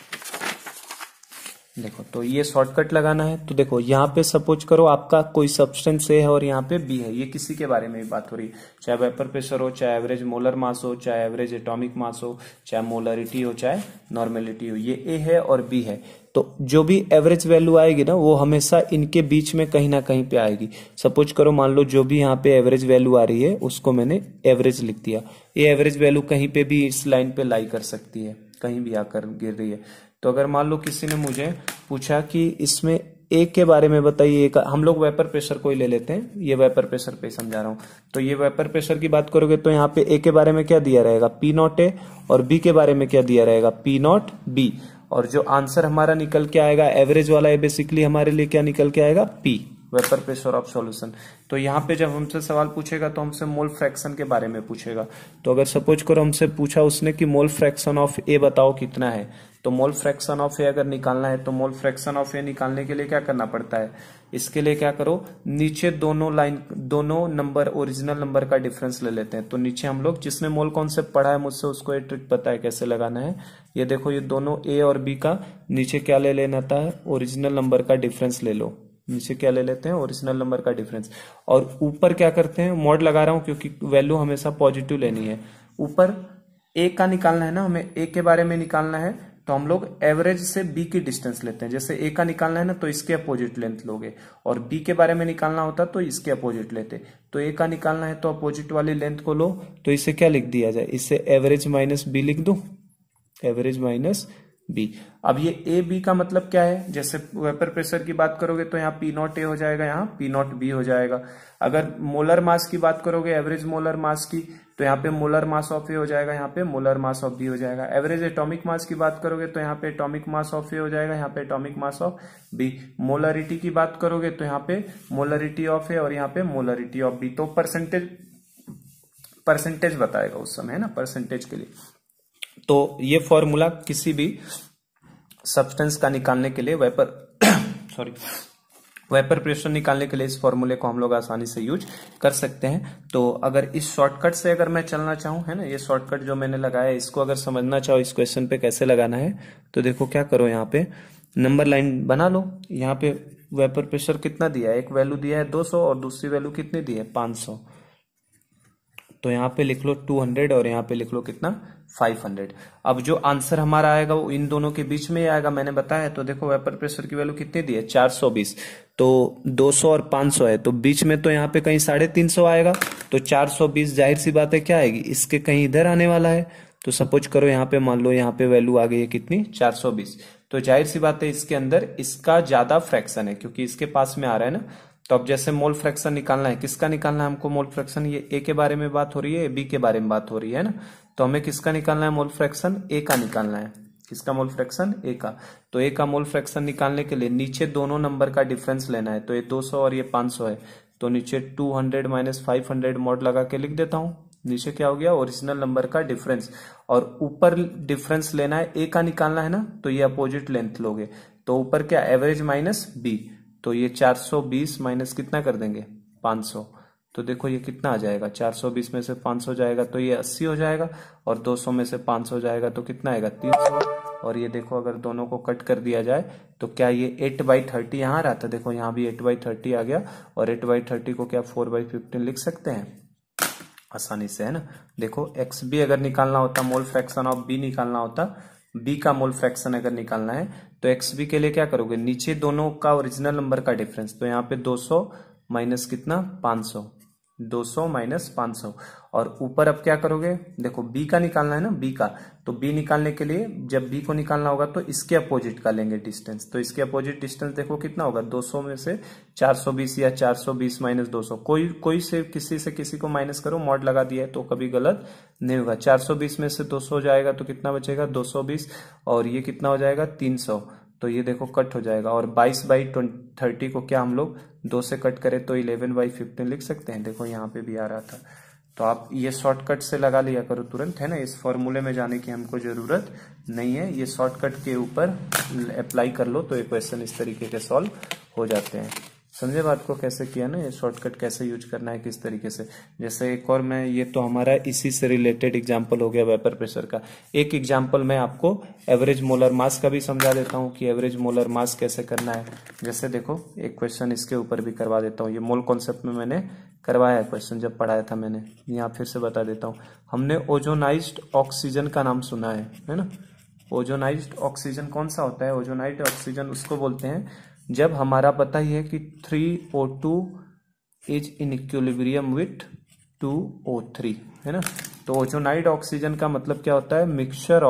S1: देखो तो ये शॉर्टकट लगाना है, तो देखो यहाँ पे सपोज करो आपका कोई सब्सटेंस ए है और यहाँ पे बी है, ये किसी के बारे में भी बात हो रही है, चाहे वेपर प्रेशर हो, चाहे एवरेज मोलर मास हो, चाहे एवरेज एटॉमिक मास हो, चाहे मोलरिटी हो, चाहे नॉर्मेलिटी हो, ये ए है और बी है। तो जो भी एवरेज वैल्यू आएगी ना वो हमेशा इनके बीच में कहीं ना कहीं पे आएगी। सपोज करो मान लो जो भी यहाँ पे एवरेज वैल्यू आ रही है उसको मैंने एवरेज लिख दिया, ये एवरेज वैल्यू कहीं पे भी इस लाइन पे लाई कर सकती है, कहीं भी आकर गिर रही है। तो अगर मान लो किसी ने मुझे पूछा कि इसमें ए के बारे में बताइए, हम लोग वेपर प्रेशर को ही ले लेते हैं, ये वेपर प्रेशर पे समझा रहा हूं। तो ये वेपर प्रेशर की बात करोगे तो यहाँ पे ए के बारे में क्या दिया रहेगा, पी नॉट ए, और बी के बारे में क्या दिया रहेगा, पी नॉट बी, और जो आंसर हमारा निकल के आएगा एवरेज वाला है, बेसिकली हमारे लिए क्या निकल के आएगा, P, vapour pressure of solution. तो यहाँ पे जब हमसे सवाल पूछेगा तो हमसे मोल फ्रैक्शन के बारे में पूछेगा। तो अगर सपोज करो हमसे पूछा उसने कि मोल फ्रैक्शन ऑफ ए बताओ कितना है, तो मोल फ्रैक्शन ऑफ ए अगर निकालना है तो मोल फ्रैक्शन ऑफ ए निकालने के लिए क्या करना पड़ता है, इसके लिए क्या करो, नीचे दोनों नंबर ओरिजिनल नंबर का डिफरेंस ले लेते हैं। तो नीचे हम लोग, जिसने मोल कॉन्सेप्ट पढ़ा है मुझसे उसको ये ट्रिक पता है कैसे लगाना है। ये देखो ये दोनों ए और बी का नीचे क्या ले लेना था, ओरिजिनल नंबर का डिफरेंस ले लो, नीचे क्या ले लेते हैं, ओरिजिनल नंबर का डिफरेंस, और ऊपर क्या करते हैं, मॉड लगा रहा हूं क्योंकि वैल्यू हमेशा पॉजिटिव लेनी है। ऊपर ए का निकालना है ना, हमें ए के बारे में निकालना है, तो हम लोग एवरेज से बी की डिस्टेंस लेते हैं। जैसे ए का निकालना है ना तो इसके अपोजिट लेंथ लोगे, और बी के बारे में निकालना होता तो इसके अपोजिट लेते। तो ए का निकालना है तो अपोजिट वाली लेंथ को लो, तो इसे क्या लिख दिया जाए, इसे एवरेज माइनस बी लिख दो, एवरेज माइनस बी। अब ये ए बी का मतलब क्या है, जैसे वेपर प्रेशर की बात करोगे तो यहाँ पी नॉट ए हो जाएगा, यहाँ पी नॉट बी हो जाएगा। अगर मोलर मास की बात करोगे, एवरेज मोलर मास की, तो यहाँ पे मोलर मास ऑफ ए हो जाएगा, यहाँ पे मोलर मास ऑफ बी हो जाएगा। एवरेज एटॉमिक मास की बात करोगे तो यहाँ पे एटॉमिक मास ऑफ ए हो जाएगा, यहाँ पे atomic mass of B. Molarity की बात करोगे तो यहाँ पे मोलरिटी ऑफ ए और यहाँ पे मोलरिटी ऑफ बी। तो परसेंटेज बताएगा उस समय, है ना, परसेंटेज के लिए। तो ये फॉर्मूला किसी भी सब्सटेंस का निकालने के लिए वेपर प्रेशर निकालने के लिए इस फॉर्मूले को हम लोग आसानी से यूज कर सकते हैं। तो अगर इस शॉर्टकट से अगर मैं चलना चाहूं, है ना, ये शॉर्टकट जो मैंने लगाया है, इसको अगर समझना चाहो इस क्वेश्चन पे कैसे लगाना है, तो देखो क्या करो, यहाँ पे नंबर लाइन बना लो। यहाँ पे वेपर प्रेशर कितना दिया है, एक वैल्यू दिया है 200 और दूसरी वैल्यू कितनी दी है 500। तो यहाँ पे लिख लो 200 और यहाँ पे लिख लो कितना 500। अब जो आंसर हमारा आएगा वो इन दोनों के बीच में ही आएगा, मैंने बताया। तो देखो वेपर प्रेशर की वैल्यू कितनी दी है 420, तो 200 और 500 है, तो बीच में तो यहाँ पे कहीं 350 आएगा। तो 420 जाहिर सी बात है क्या आएगी, इसके कहीं इधर आने वाला है। तो सपोज करो यहाँ पे मान लो यहाँ पे वैल्यू आ गई है कितनी 420, तो जाहिर सी बात है इसके अंदर इसका ज्यादा फ्रैक्शन है क्योंकि इसके पास में आ रहा है ना। तो अब जैसे मोल फ्रैक्शन निकालना है, किसका निकालना है हमको मोल फ्रैक्शन, ये ए के बारे में बात हो रही है, बी के बारे में बात हो रही है ना। तो हमें किसका निकालना है मोल फ्रैक्शन, ए का निकालना है। किसका मोल फ्रैक्शन, ए का। तो ए का मोल फ्रैक्शन निकालने के लिए नीचे दोनों नंबर का डिफरेंस लेना है। तो ये 200 और ये 500 है, तो नीचे 200 माइनस 500 मॉड लगा के लिख देता हूं। नीचे क्या हो गया, ओरिजिनल नंबर का डिफरेंस, और ऊपर डिफरेंस लेना है, ए का निकालना है ना, तो ये अपोजिट लेंथ लोगे। तो ऊपर क्या, एवरेज माइनस बी। तो ये 420 माइनस कितना कर देंगे 500। तो देखो ये कितना आ जाएगा, 420 में से 500 जाएगा तो ये 80 हो जाएगा, और 200 में से 500 जाएगा तो कितना आएगा 300। और ये देखो अगर दोनों को कट कर दिया जाए तो क्या ये 8/30 यहाँ रहा था, देखो यहाँ भी 8/30 आ गया। और 8/30 को क्या 4/15 लिख सकते हैं आसानी से, है ना। देखो एक्स बी अगर निकालना होता, मोल फ्रैक्शन ऑफ बी निकालना होता, बी का मोल फ्रैक्शन अगर निकालना है तो एक्स बी के लिए क्या करोगे, नीचे दोनों का ओरिजिनल नंबर का डिफरेंस। तो यहाँ पे 200 माइनस कितना 500, 200 माइनस 500, और ऊपर अब क्या करोगे, देखो बी का निकालना है ना, बी का। तो बी निकालने के लिए जब बी को निकालना होगा तो इसके अपोजिट का लेंगे डिस्टेंस। तो इसके अपोजिट डिस्टेंस देखो कितना होगा, 200 में से 420 या 420 माइनस 200, कोई से किसी को माइनस करो, मॉड लगा दिया है तो कभी गलत नहीं होगा। 420 में से 200 जाएगा तो कितना बचेगा 220, और ये कितना हो जाएगा 300। तो ये देखो कट हो जाएगा, और 22/30 को क्या हम लोग 2 से कट करें तो 11/15 लिख सकते हैं। देखो यहाँ पे भी आ रहा था। तो आप ये शॉर्टकट से लगा लिया करो तुरंत, है ना, इस फॉर्मूले में जाने की हमको जरूरत नहीं है। ये शॉर्टकट के ऊपर अप्लाई कर लो तो ये क्वेश्चन इस तरीके के सॉल्व हो जाते हैं। समझे बात को कैसे किया ना, ये शॉर्टकट कैसे यूज करना है किस तरीके से। जैसे एक और मैं, ये तो हमारा इसी से रिलेटेड एग्जांपल हो गया वेपर प्रेशर का। एक एग्जांपल मैं आपको एवरेज मोलर मास का भी समझा देता हूँ कि एवरेज मोलर मास कैसे करना है। जैसे देखो एक क्वेश्चन इसके ऊपर भी करवा देता हूँ, ये मोल कॉन्सेप्ट में मैंने करवाया है क्वेश्चन जब पढ़ाया था मैंने, यहाँ फिर से बता देता हूँ। हमने ओजोनाइज्ड ऑक्सीजन का नाम सुना है ना। ओजोनाइज्ड ऑक्सीजन कौन सा होता है, ओजोनाइज्ड ऑक्सीजन उसको बोलते हैं जब हमारा पता ही है कि 3O2 is in equilibrium with 2O3, है ना। तो ओजोनाइड ऑक्सीजन का मतलब क्या होता है, mixture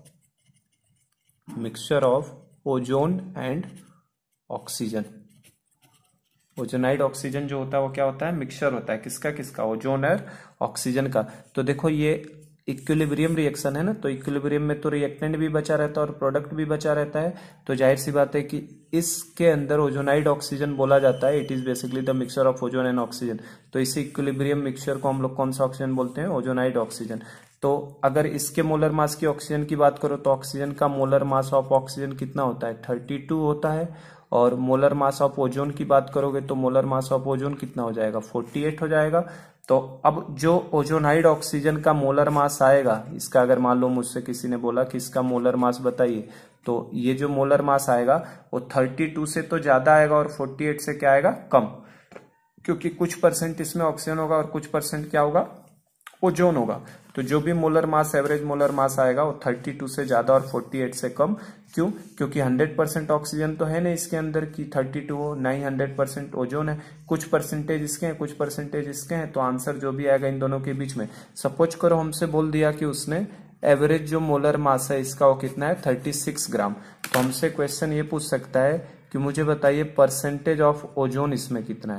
S1: of ozone and oxygen. Ozonide oxygen जो होता है वो क्या होता है, मिक्सचर होता है किसका, ओजोन और ऑक्सीजन का। तो देखो ये इक्विलिब्रियम रिएक्शन है ना, तो इक्विलिब्रियम में तो रिएक्टेंट भी बचा रहता है और प्रोडक्ट भी बचा रहता है। तो जाहिर सी बात है कि इसके अंदर ओजोनाइड ऑक्सीजन बोला जाता है, it is basically the mixture of ozone and oxygen. तो इसी इक्विलिब्रियम मिक्सचर को हम लोग कौन सा ऑक्सीजन बोलते हैं, ओजोनाइड ऑक्सीजन। तो अगर इसके मोलर मास की ऑक्सीजन की बात करो तो ऑक्सीजन का मोलर मास ऑफ ऑक्सीजन कितना होता है 32 होता है, और मोलर मास ऑफ ओजोन की बात करोगे तो मोलर मास ऑफ ओजोन कितना हो जाएगा 48 हो जाएगा। तो अब जो ओजोनाइड ऑक्सीजन का मोलर मास आएगा, इसका अगर मान लो मुझसे किसी ने बोला कि इसका मोलर मास बताइए, तो ये जो मोलर मास आएगा वो 32 से तो ज्यादा आएगा और 48 से क्या आएगा कम, क्योंकि कुछ परसेंट इसमें ऑक्सीजन होगा और कुछ परसेंट क्या होगा ओजोन होगा। तो जो भी molar mass average molar mass आएगा वो 32 से ज्यादा और 48 से कम। क्यों, क्योंकि 100% ऑक्सीजन तो है नहीं इसके अंदर की 32 हो, ना ही 100% ओजोन है, कुछ परसेंटेज इसके हैं कुछ परसेंटेज इसके हैं। तो आंसर जो भी आएगा इन दोनों के बीच में, सपोज करो हमसे बोल दिया कि उसने एवरेज जो मोलर मास है इसका वो कितना है 36 ग्राम। तो हमसे क्वेश्चन ये पूछ सकता है कि मुझे बताइए परसेंटेज ऑफ ओजोन इसमें कितना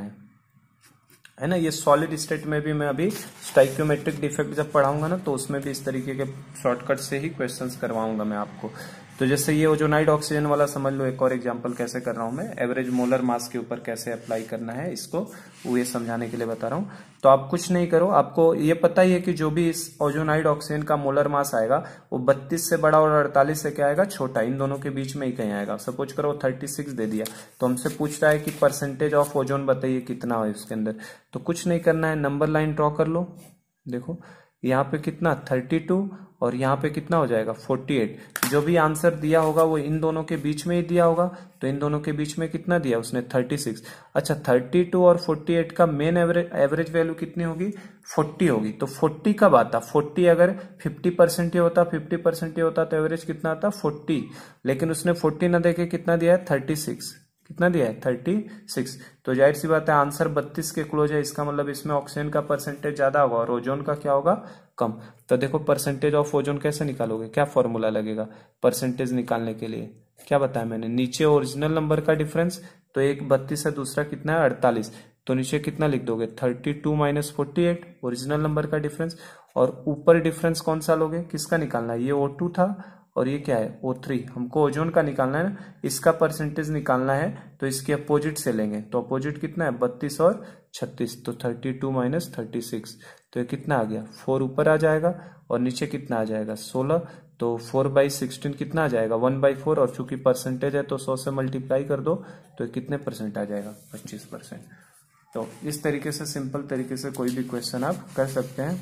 S1: है ना। ये सॉलिड स्टेट में भी मैं अभी स्टाइक्योमेट्रिक डिफेक्ट जब पढ़ाऊंगा ना तो उसमें भी इस तरीके के शॉर्टकट से ही क्वेश्चंस करवाऊंगा मैं आपको। तो जैसे ये ओजोनाइड ऑक्सीजन वाला समझ लो, एक और एग्जांपल कैसे कर रहा हूं मैं, एवरेज मोलर मास के ऊपर कैसे अप्लाई करना है इसको वो ये समझाने के लिए बता रहा हूं। तो आप कुछ नहीं करो, आपको ये पता ही है कि जो भी इस ओजोनाइड ऑक्सीजन का मोलर मास आएगा वो 32 से बड़ा और 48 से क्या आएगा छोटा, इन दोनों के बीच में ही कहीं आएगा। सपोज करो 36 दे दिया तो हमसे पूछ रहा है कि परसेंटेज ऑफ ओजोन बताइए कितना है उसके अंदर। तो कुछ नहीं करना है, नंबर लाइन ड्रॉ कर लो। देखो यहाँ पे कितना 32 और यहाँ पे कितना हो जाएगा 48। जो भी आंसर दिया होगा वो इन दोनों के बीच में ही दिया होगा, तो इन दोनों के बीच में कितना दिया उसने 36। अच्छा 32 और 48 का मेन एवरेज वैल्यू कितनी होगी 40 होगी। तो 40 कब आता, 40 अगर 50% ये होता 50% ये होता तो एवरेज कितना आता 40, लेकिन उसने 40 ना देके कितना दिया है 36। कितना दिया है 36। तो जाहिर सी बात है आंसर 32 के क्लोज है, इसका मतलब इसमें ऑक्सीजन का परसेंटेज ज्यादा होगा और ओजोन का क्या होगा कम। तो देखो परसेंटेज ऑफ ओजोन कैसे निकालोगे, क्या फॉर्मूला लगेगा परसेंटेज निकालने के लिए, क्या बताया मैंने, नीचे ओरिजिनल नंबर का डिफरेंस, तो एक 32 है दूसरा कितना है 48, तो नीचे कितना लिख दोगे 32 माइनस 48 ओरिजिनल नंबर का डिफरेंस, और ऊपर डिफरेंस कौन सा लोगे, किसका निकालना है, ये O2 था और ये क्या है O3, हमको ओजोन का निकालना है ना, इसका परसेंटेज निकालना है तो इसके अपोजिट से लेंगे। तो अपोजिट कितना है 32 और 36, तो 32 माइनस 36, तो ये कितना आ गया 4 ऊपर आ जाएगा और नीचे कितना आ जाएगा 16, तो 4/16 कितना आ जाएगा 1/4, और चूंकि परसेंटेज है तो 100 से मल्टीप्लाई कर दो तो ये कितने परसेंट आ जाएगा 25%। तो इस तरीके से सिंपल तरीके से कोई भी क्वेश्चन आप कर सकते हैं।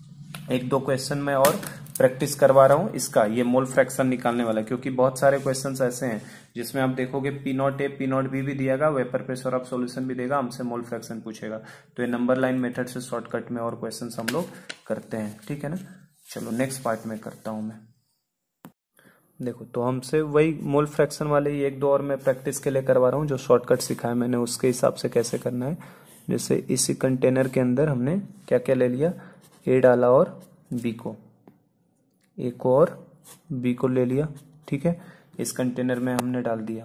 S1: एक दो क्वेश्चन में और प्रैक्टिस करवा रहा हूं इसका, ये मोल फ्रैक्शन निकालने वाला, क्योंकि बहुत सारे क्वेश्चंस ऐसे हैं जिसमें आप देखोगे P0A P0B भी दिएगा, वेपर प्रेशर ऑफ सॉल्यूशन भी देगा, हमसे मोल फ्रैक्शन पूछेगा। तो ये नंबर लाइन मेथड से शॉर्टकट में और क्वेश्चंस हम लोग करते हैं, ठीक है ना। चलो नेक्स्ट पार्ट में करता हूं मैं। देखो तो हमसे वही मोल फ्रैक्शन वाले ही एक दो और मैं प्रैक्टिस के लिए करवा रहा हूँ, जो शॉर्टकट सिखाया मैंने उसके हिसाब से कैसे करना है। जैसे इसी कंटेनर के अंदर हमने क्या क्या ले लिया, ए डाला और बी को, ए को और बी को ले लिया, ठीक है। इस कंटेनर में हमने डाल दिया,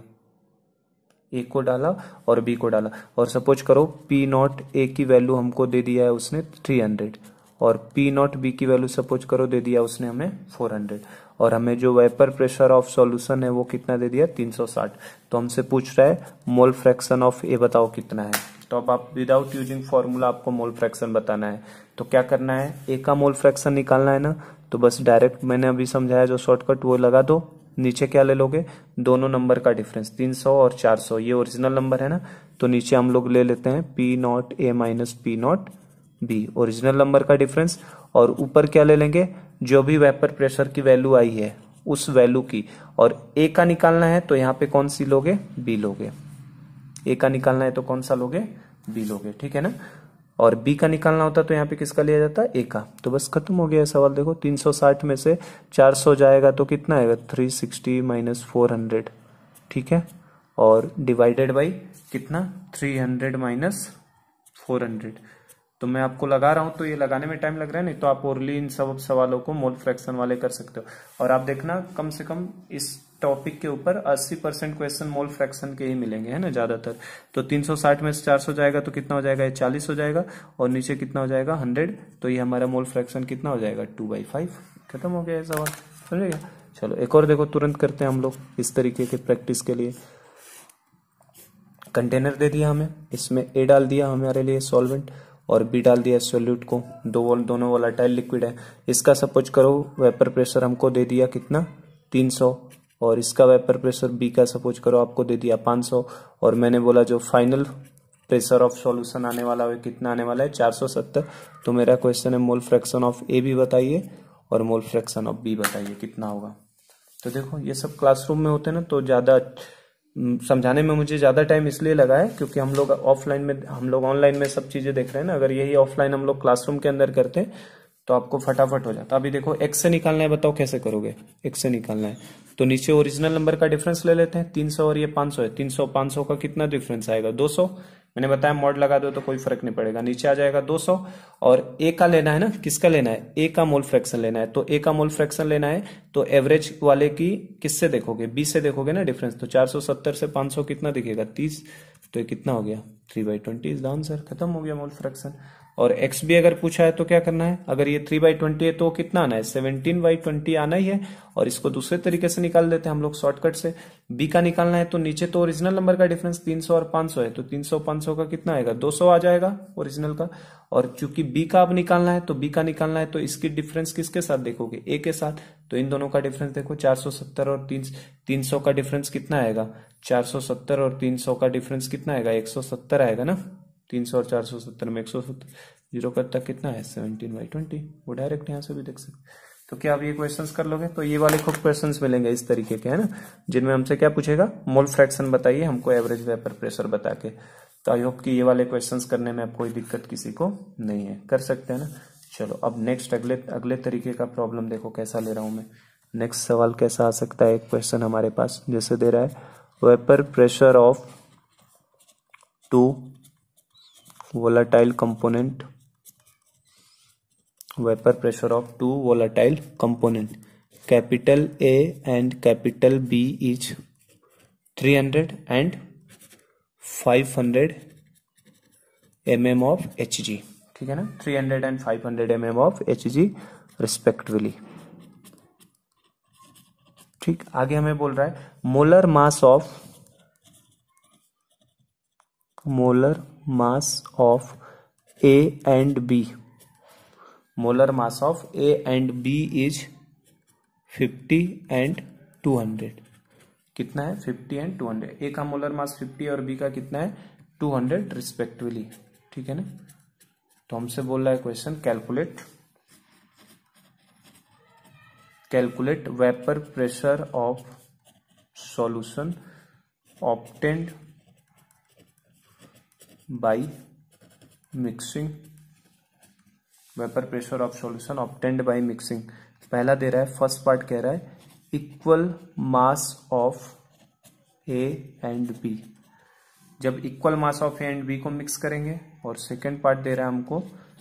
S1: ए को डाला और बी को डाला, और सपोज करो P0 ए की वैल्यू हमको दे दिया है उसने 300 और P0 बी की वैल्यू सपोज करो दे दिया उसने हमें 400, और हमें जो वेपर प्रेशर ऑफ सॉल्यूशन है वो कितना दे दिया 360। तो हमसे पूछ रहा है मोल फ्रैक्शन ऑफ ए बताओ कितना है। तो अब आप विदाउट यूजिंग फॉर्मूला आपको मोल फ्रैक्शन बताना है, तो क्या करना है, ए का मोल फ्रैक्शन निकालना है ना, तो बस डायरेक्ट मैंने अभी समझाया जो शॉर्टकट वो लगा दो। नीचे क्या ले लोगे, दोनों नंबर का डिफरेंस 300 और 400, ये ओरिजिनल नंबर है ना, तो नीचे हम लोग ले लेते हैं P0A minus P0B original number का डिफरेंस, और ऊपर क्या ले लेंगे, जो भी वेपर प्रेशर की वैल्यू आई है उस वैल्यू की, और ए का निकालना है तो यहाँ पे कौन सी लोगे, बी लोगे। ए का निकालना है तो कौन सा लोगे, बी लोगे, ठीक है ना। और बी का निकालना होता तो यहाँ पे किसका लिया जाता है, ए का। तो बस खत्म हो गया सवाल। देखो 360 में से 400 जाएगा तो कितना आएगा 360 माइनस 400, ठीक है, और डिवाइडेड बाई कितना 300 माइनस 400। तो मैं आपको लगा रहा हूं तो ये लगाने में टाइम लग रहा है, नहीं तो आप ओरली इन सब सवालों को मोल फ्रैक्शन वाले कर सकते हो। और आप देखना कम से कम इस टॉपिक के ऊपर 80% क्वेश्चन मोल फ्रैक्शन के ही मिलेंगे, है ना ज्यादातर। तो 360 में से 400 जाएगा तो कितना हो जाएगा, ये 40 हो जाएगा, और नीचे कितना हो जाएगा 100, तो ये हमारा मोल फ्रैक्शन कितना हो जाएगा 2/5। खत्म हो गया ये सवाल, समझेगा। चलो एक और देखो, तुरंत करते हैं हम लोग इस तरीके के प्रैक्टिस के लिए। कंटेनर दे दिया हमें, इसमें ए डाल दिया हमारे लिए सॉल्वेंट, और बी डाल दिया सोल्यूट को, दोनों वोलेटाइल लिक्विड है। इसका सपोज करो वेपर प्रेशर हमको दे दिया कितना 300, और इसका वेपर प्रेशर बी का सपोज करो आपको दे दिया 500, और मैंने बोला जो फाइनल प्रेशर ऑफ सॉल्यूशन आने वाला है कितना आने वाला है 470। तो मेरा क्वेश्चन है मोल फ्रैक्शन ऑफ ए भी बताइए और मोल फ्रैक्शन ऑफ बी बताइए कितना होगा। तो देखो ये सब क्लासरूम में होते हैं ना, तो ज्यादा समझाने में मुझे ज्यादा टाइम इसलिए लगा है क्योंकि हम लोग ऑफलाइन में, हम लोग ऑनलाइन में सब चीजें देख रहे हैं ना। अगर यही ऑफलाइन हम लोग क्लासरूम के अंदर करते हैं तो आपको फटाफट हो जाता। अभी देखो एक्स से निकालना है, बताओ कैसे करोगे, एक्स से निकालना है तो नीचे ओरिजिनल नंबर का डिफरेंस ले लेते हैं, 300 और ये 500 है, 300 500 का कितना डिफरेंस आएगा 200, मैंने बताया मॉड लगा दो तो कोई फर्क नहीं पड़ेगा, नीचे आ जाएगा 200। और ए का लेना है ना, किसका लेना है, ए का मोल फ्रैक्शन लेना है। तो ए का मोल फ्रैक्शन लेना है तो एवरेज वाले की किससे देखोगे, बी से देखोगे ना डिफरेंस। तो 470 से 500 कितना दिखेगा, 30। तो ये कितना हो गया, 3/20 इज द आंसर। खत्म हो गया मोल फ्रैक्शन। और एक्स भी अगर पूछा है तो क्या करना है, अगर ये 3/20 है तो कितना आना है, 17/20 आना ही है। और इसको दूसरे तरीके से निकाल देते हैं हम लोग शॉर्टकट से। बी का निकालना है तो नीचे तो ओरिजिनल नंबर का डिफरेंस 300 और 500 है, तो 300 500 का कितना आएगा, 200 आ जाएगा ओरिजिनल का। और चूंकि बी का अब निकालना है तो बी का निकालना है तो इसकी डिफरेंस किसके साथ देखोगे, ए के साथ। तो इन दोनों का डिफरेंस देखो, 470 और 300 का डिफरेंस कितना आएगा, 470 और 300 का डिफरेंस कितना आएगा, 170 आएगा ना। 300 और 470 में 170 जीरो करता कितना है, 17/20। वो डायरेक्ट यहाँ से भी देख सकते। तो क्या आप ये क्वेश्चंस कर लोगे, तो ये वाले खूब क्वेश्चंस मिलेंगे इस तरीके के, है ना, जिनमें हमसे क्या पूछेगा, मोल फ्रैक्शन बताइए हमको एवरेज वेपर प्रेशर बता के। तो आई होप कि ये वाले क्वेश्चंस करने में आपको कोई दिक्कत किसी को नहीं है, कर सकते हैं ना। चलो अब नेक्स्ट अगले तरीके का प्रॉब्लम देखो कैसा ले रहा हूं मैं। नेक्स्ट सवाल कैसा आ सकता है, एक क्वेश्चन हमारे पास जैसे दे रहा है, vapour pressure of 2 volatile component, vapor pressure of 2 volatile component, capital A and capital B is 300 and 500 mm of Hg, ठीक है ना, 300 and 500 mm of Hg respectively। ठीक, आगे हमें बोल रहा है molar mass of A and B, molar mass of A and B is 50 and 200। कितना है, 50 and 200। A का मोलर मास 50 और B का कितना है, 200 रिस्पेक्टिवली, ठीक है ना। तो हमसे बोल रहा है question, calculate vapour pressure of solution obtained by mixing, vapour pressure of solution obtained by mixing. पहला दे रहा है, फर्स्ट पार्ट कह रहा है equal mass of A and B, जब equal mass of A and B को मिक्स करेंगे। और सेकेंड पार्ट दे रहा है हमको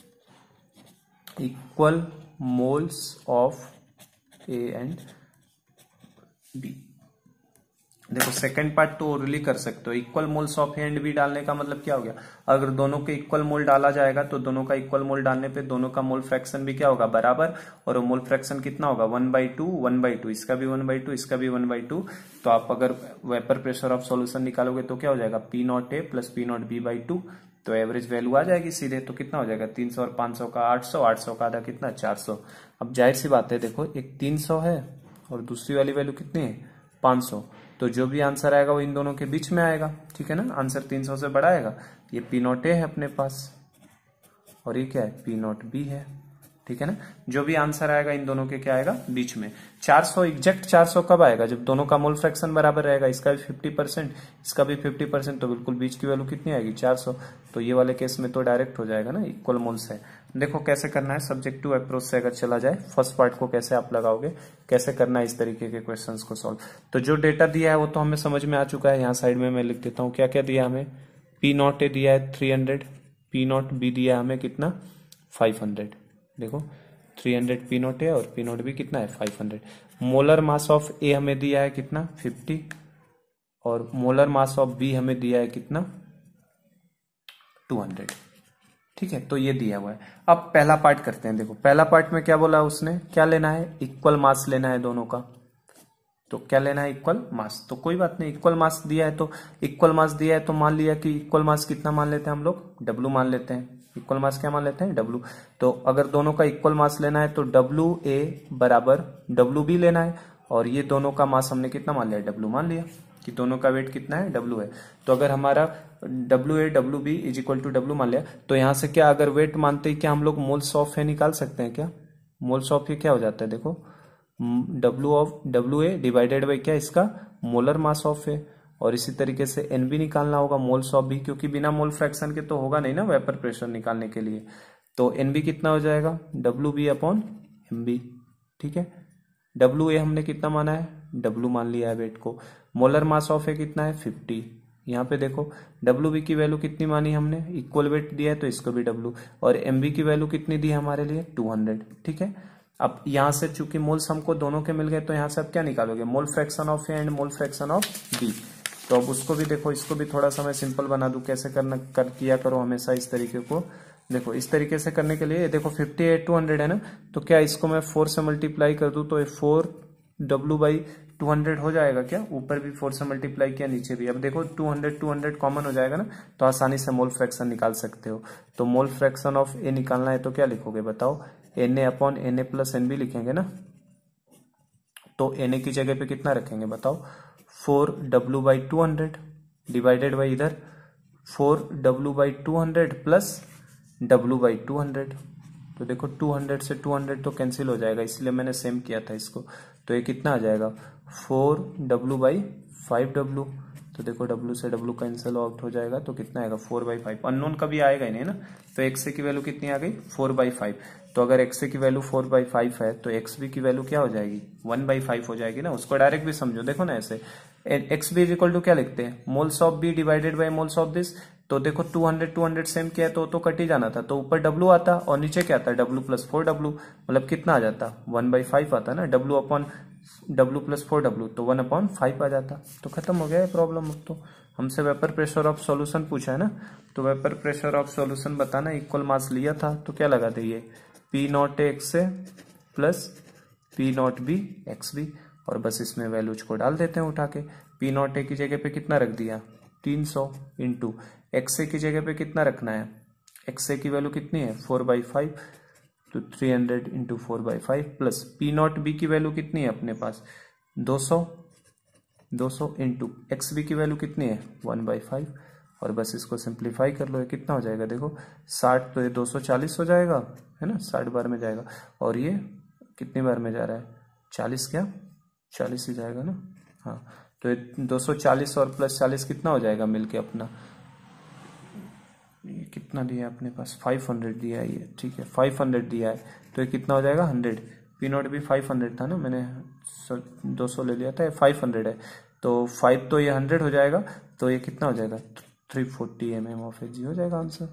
S1: equal moles of A and B. देखो सेकंड पार्ट तो ओरली कर सकते हो, equal moles of A and B डालने का मतलब क्या हो गया, अगर दोनों के इक्वल मोल डाला जाएगा तो दोनों का इक्वल मोल डालने पे दोनों का मोल फ्रैक्शन भी क्या होगा, बराबर। और वो मोल फ्रैक्शन कितना होगा, 1/2 1/2, इसका भी 1/2 इसका भी 1/2। तो आप अगर वेपर प्रेशर ऑफ सॉल्यूशन निकालोगे तो क्या हो जाएगा, P0A प्लस P0B/2। तो एवरेज वैल्यू आ जाएगी सीधे। तो कितना हो जाएगा, 300 और 500 का 800, 800 का आधा कितना, 400। अब जाहिर सी बात है, देखो एक 300 है और दूसरी वाली वैल्यू कितनी है, 500। तो जो भी आंसर आएगा वो इन दोनों के बीच में आएगा, ठीक है ना। आंसर 300 से बड़ा आएगा। ये P0A है अपने पास और ये क्या है, P0B है, ठीक है ना। जो भी आंसर आएगा इन दोनों के क्या आएगा, बीच में। 400 एग्जैक्ट 400 कब आएगा, जब दोनों का मोल फ्रैक्शन बराबर रहेगा, इसका भी 50% इसका भी 50%, तो बिल्कुल बीच की वैल्यू कितनी आएगी, 400। तो ये वाले केस में तो डायरेक्ट हो जाएगा ना, इक्वल मोल्स है। देखो कैसे करना है, सब्जेक्टिव अप्रोच से अगर चला जाए, फर्स्ट पार्ट को कैसे आप लगाओगे, कैसे करना है इस तरीके के क्वेश्चंस को सॉल्व। तो जो डेटा दिया है वो तो हमें समझ में आ चुका है। यहाँ साइड में मैं लिख देता हूँ क्या क्या दिया हमें। P0A दिया है 300, P0B दिया है हमें कितना, 500। देखो 300 P0A और P0B कितना है, 500। मोलर मास ऑफ ए हमें दिया है कितना, 50, और मोलर मास ऑफ बी हमें दिया है कितना, 200, ठीक है। तो ये दिया हुआ है। अब पहला पार्ट करते हैं। देखो पहला पार्ट में क्या बोला उसने, क्या लेना है, इक्वल मास लेना है दोनों का। तो क्या लेना है, इक्वल मास। तो कोई बात नहीं, इक्वल मास दिया है तो इक्वल मास दिया है तो मान लिया कि इक्वल मास कितना मान लेते हैं हम लोग, W मान लेते हैं। इक्वल मास क्या मान लेते हैं, W। तो अगर दोनों का इक्वल मास लेना है तो WA बराबर WB लेना है। और ये दोनों का मास हमने कितना मान लिया, W मान लिया कि दोनों का वेट कितना है, W है। तो अगर हमारा WA WB is equal to W मान लिया, तो यहां से क्या, अगर वेट मानते ही क्या हम लोग मोल्स ऑफ ए निकाल सकते हैं क्या। मोल्स ऑफ ए क्या हो जाता है, देखो WA डिवाइडेड बाई क्या, इसका मोलर मास ऑफ ए। और इसी तरीके से NB निकालना होगा, मोल्स ऑफ बी, क्योंकि बिना मोल फ्रैक्शन के तो होगा नहीं ना वेपर प्रेशर निकालने के लिए। तो NB कितना हो जाएगा, WB/MB, ठीक है। WA हमने कितना माना है, W मान लिया है वेट को। मोलर मास ऑफ ए कितना है, 50, यहाँ पे देखो डब्ल्यू की वैल्यू कितनी मानी हमने, इक्वल वेट दिया है तो इसको भी डब्ल्यू, और एम की वैल्यू कितनी दी है हमारे लिए 200, ठीक है। अब यहाँ से चूंकि मोल्स हमको दोनों के मिल गए तो यहाँ से आप क्या निकालोगे, mole fraction of A and mole fraction of B. तो अब उसको भी देखो, इसको भी थोड़ा सा मैं सिंपल बना दूं, कैसे करना किया करो हमेशा इस तरीके को। देखो इस तरीके से करने के लिए देखो 58 है ना, तो क्या इसको मैं 4 से मल्टीप्लाई कर दूं तो ये 4W/200 हो जाएगा क्या, ऊपर भी 4 से मल्टीप्लाई किया नीचे भी। अब देखो 200 कॉमन हो जाएगा ना, तो आसानी से मोल फ्रैक्शन निकाल सकते हो। तो मोल फ्रैक्शन ऑफ ए निकालना है तो क्या लिखोगे बताओ, Na/Na+Nb लिखेंगे ना। तो Na की जगह पे कितना रखेंगे बताओ, 4W/200 डिवाइडेड बाई इधर 4W/200 प्लस W/200। तो देखो 200 से 200 तो कैंसिल हो जाएगा, इसलिए मैंने सेम किया था इसको। तो ये कितना आ जाएगा 4W/5W। तो देखो W से W कैंसिल आउट हो जाएगा, तो कितना आएगा 4/5। अननोन कभी आएगा ही नहीं ना, तो XA की वैल्यू कितनी आ गई 4/5। तो अगर XA की वैल्यू 4/5 है तो XB की वैल्यू क्या हो जाएगी 1/5 हो जाएगी ना। उसको डायरेक्ट भी समझो, देखो ना ऐसे XB इज इक्वल टू क्या लिखते हैं, moles of B divided by moles of this. तो देखो 200 सेम किया तो कट ही जाना था, तो ऊपर W आता और नीचे क्या आता W+4W, मतलब कितना आ जाता 1/5 आता ना, W+4W तो 1/5 आ जाता। तो खत्म हो गया ये प्रॉब्लम। अब तो हमसे वेपर प्रेशर ऑफ सॉल्यूशन पूछा है ना, तो वेपर प्रेशर ऑफ सॉल्यूशन बताना, इक्वल मास लिया था तो क्या लगा दिए P0A XA plus P0B XB, और बस इसमें वैल्यूज को डाल देते हैं उठा के। P0A की जगह पे कितना रख दिया 300 इंटू XA की जगह पे कितना रखना है, XA की वैल्यू कितनी है 4/5, तो 300 इंटू 4/5 प्लस P0B की वैल्यू कितनी है अपने पास 200 इंटू XB की वैल्यू कितनी है 1/5, और बस इसको सिंप्लीफाई कर लो। ये कितना हो जाएगा देखो 60, तो ये 240 हो जाएगा है ना, 60 बार में जाएगा। और ये कितनी बार में जा रहा है 40, क्या 40 ही जाएगा ना, हाँ। तो ये 240 और प्लस 40 कितना हो जाएगा मिलके अपना, ये कितना दिया है अपने पास 500 दिया है ये, ठीक है 500 दिया है, तो ये कितना हो जाएगा 100। P0 भी 500 था ना, मैंने 200 ले लिया था, ये 500 है, तो 5 तो ये 100 हो जाएगा, तो ये कितना हो जाएगा 340 mm ऑफ Hg हो जाएगा answer.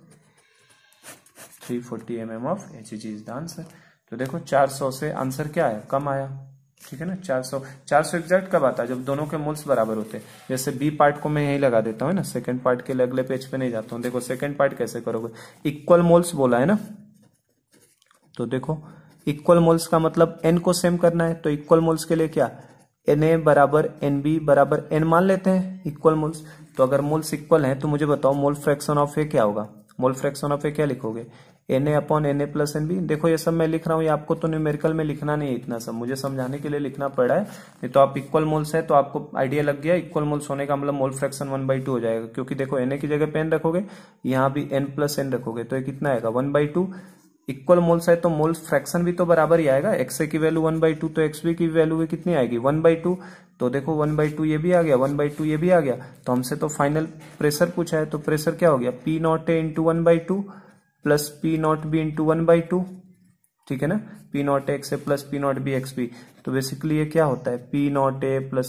S1: 340 mm of Hg is the answer. तो देखो 400 से आंसर क्या आया, कम आया, ठीक है ना। 400 एग्जैक्ट कब आता है, जब दोनों के मोल्स बराबर होते हैं। जैसे बी पार्ट को मैं यही लगा देता हूँ ना, सेकंड पार्ट के लिए अगले पेज पे नहीं जाता हूँ। देखो सेकंड पार्ट कैसे करोगे, इक्वल मोल्स बोला है ना, तो देखो इक्वल मोल्स का मतलब n को सेम करना है, तो इक्वल मोल्स के लिए क्या Na बराबर NB बराबर n मान लेते हैं इक्वल मोल्स। तो अगर मोल्स इक्वल हैं तो मुझे बताओ मोल फ्रैक्शन ऑफ ए क्या होगा, मोल फ्रैक्शन ऑफ ए क्या लिखोगे Na/Na+Nb। देखो ये सब मैं लिख रहा हूँ, ये आपको तो न्यूमेरिकल में लिखना नहीं है, इतना सब मुझे समझाने के लिए लिखना पड़ रहा है। नहीं तो आप इक्वल मोल्स है तो आपको आइडिया लग गया, इक्वल मोल्स होने का मतलब मोल फ्रैक्शन 1/2 हो जाएगा, क्योंकि देखो Na की जगह पे n रखोगे, यहाँ भी n+n रखोगे, तो ये कितना आएगा 1/2। इक्वल मोल्स है तो मोल फ्रैक्शन भी तो बराबर ही आएगा, XA की वैल्यू 1/2 तो XB की वैल्यू भी कितनी आएगी 1/2। तो देखो 1/2 ये भी आ गया, 1/2 ये भी आ गया, तो हमसे तो फाइनल प्रेशर पूछा है, तो प्रेशर क्या हो गया P0A into 1/2 plus P0B into 1/2, ठीक है ना, P0A XA plus P0B XB। तो बेसिकली ये क्या होता है P0A प्लस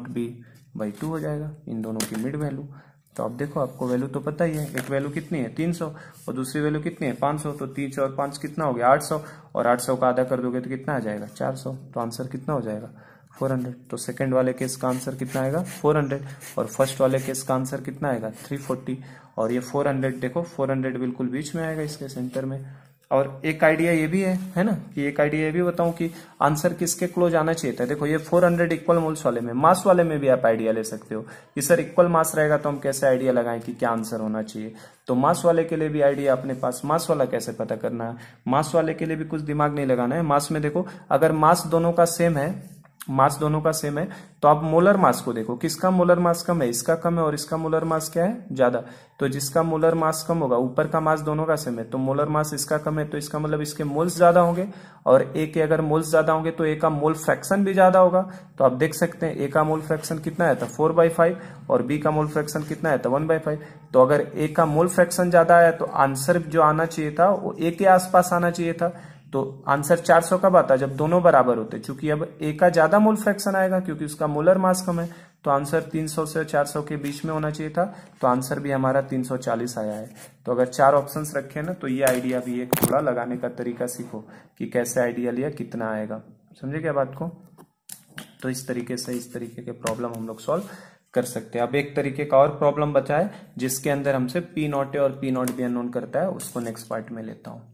S1: P0B/2 हो जाएगा, इन दोनों की मिड वैल्यू। तो आप देखो आपको वैल्यू तो पता ही है, एक वैल्यू कितनी है 300 और दूसरी वैल्यू कितनी है 500, तो 3 और 5 कितना हो गया 800, और 800 का आधा कर दोगे तो कितना आ जाएगा 400, तो आंसर कितना हो जाएगा 400। तो सेकंड वाले केस का आंसर कितना आएगा 400, और फर्स्ट वाले केस का आंसर कितना आएगा 340, और ये 400 देखो 400 बिल्कुल बीच में आएगा इसके सेंटर में। और एक आइडिया ये भी है ना, कि एक आइडिया ये भी बताऊं कि आंसर किसके क्लोज आना चाहिए था। देखो ये 400 इक्वल मोल्स वाले में, मास वाले में भी आप आइडिया ले सकते हो कि सर इक्वल मास रहेगा तो हम कैसे आइडिया लगाएं कि क्या आंसर होना चाहिए। तो मास वाले के लिए भी आइडिया अपने पास, मास वाला कैसे पता करना है, मास वाले के लिए भी कुछ दिमाग नहीं लगाना है। मास में देखो अगर मास दोनों का सेम है, मास दोनों का सेम है, तो आप मोलर मास को देखो, किसका मोलर मास कम है, इसका कम है, और इसका मोलर मास क्या है ज्यादा। तो जिसका मोलर मास कम होगा, ऊपर का मास दोनों का सेम है, तो मोलर मास इसका कम है, तो इसका मतलब इसके मोल्स ज्यादा होंगे, और ए के अगर मोल्स ज्यादा होंगे तो ए का मोल फ्रैक्शन भी ज्यादा होगा। तो आप देख सकते हैं ए का मोल फ्रैक्शन कितना आया था 4/5, और बी का मोल फ्रैक्शन कितना आया था 1/5। तो अगर ए का मोल फ्रैक्शन ज्यादा आया तो आंसर जो आना चाहिए था वो ए के आसपास आना चाहिए था, तो आंसर 400 कब आता है, जब दोनों बराबर होते हैं। चूंकि अब ए का ज्यादा मोल फ्रैक्शन आएगा क्योंकि उसका मोलर मास कम है, तो आंसर 300 से 400 के बीच में होना चाहिए था, तो आंसर भी हमारा 340 आया है। तो अगर 4 ऑप्शंस रखे ना, तो ये आइडिया भी एक थोड़ा लगाने का तरीका सीखो कि कैसे आइडिया लिया, कितना आएगा। समझे क्या बात को? तो इस तरीके से इस तरीके के प्रॉब्लम हम लोग सॉल्व कर सकते हैं। अब एक तरीके का और प्रॉब्लम बचा है जिसके अंदर हमसे पी नॉट ए और पी नॉट बी अननोन करता है, उसको नेक्स्ट पार्ट में लेता हूं।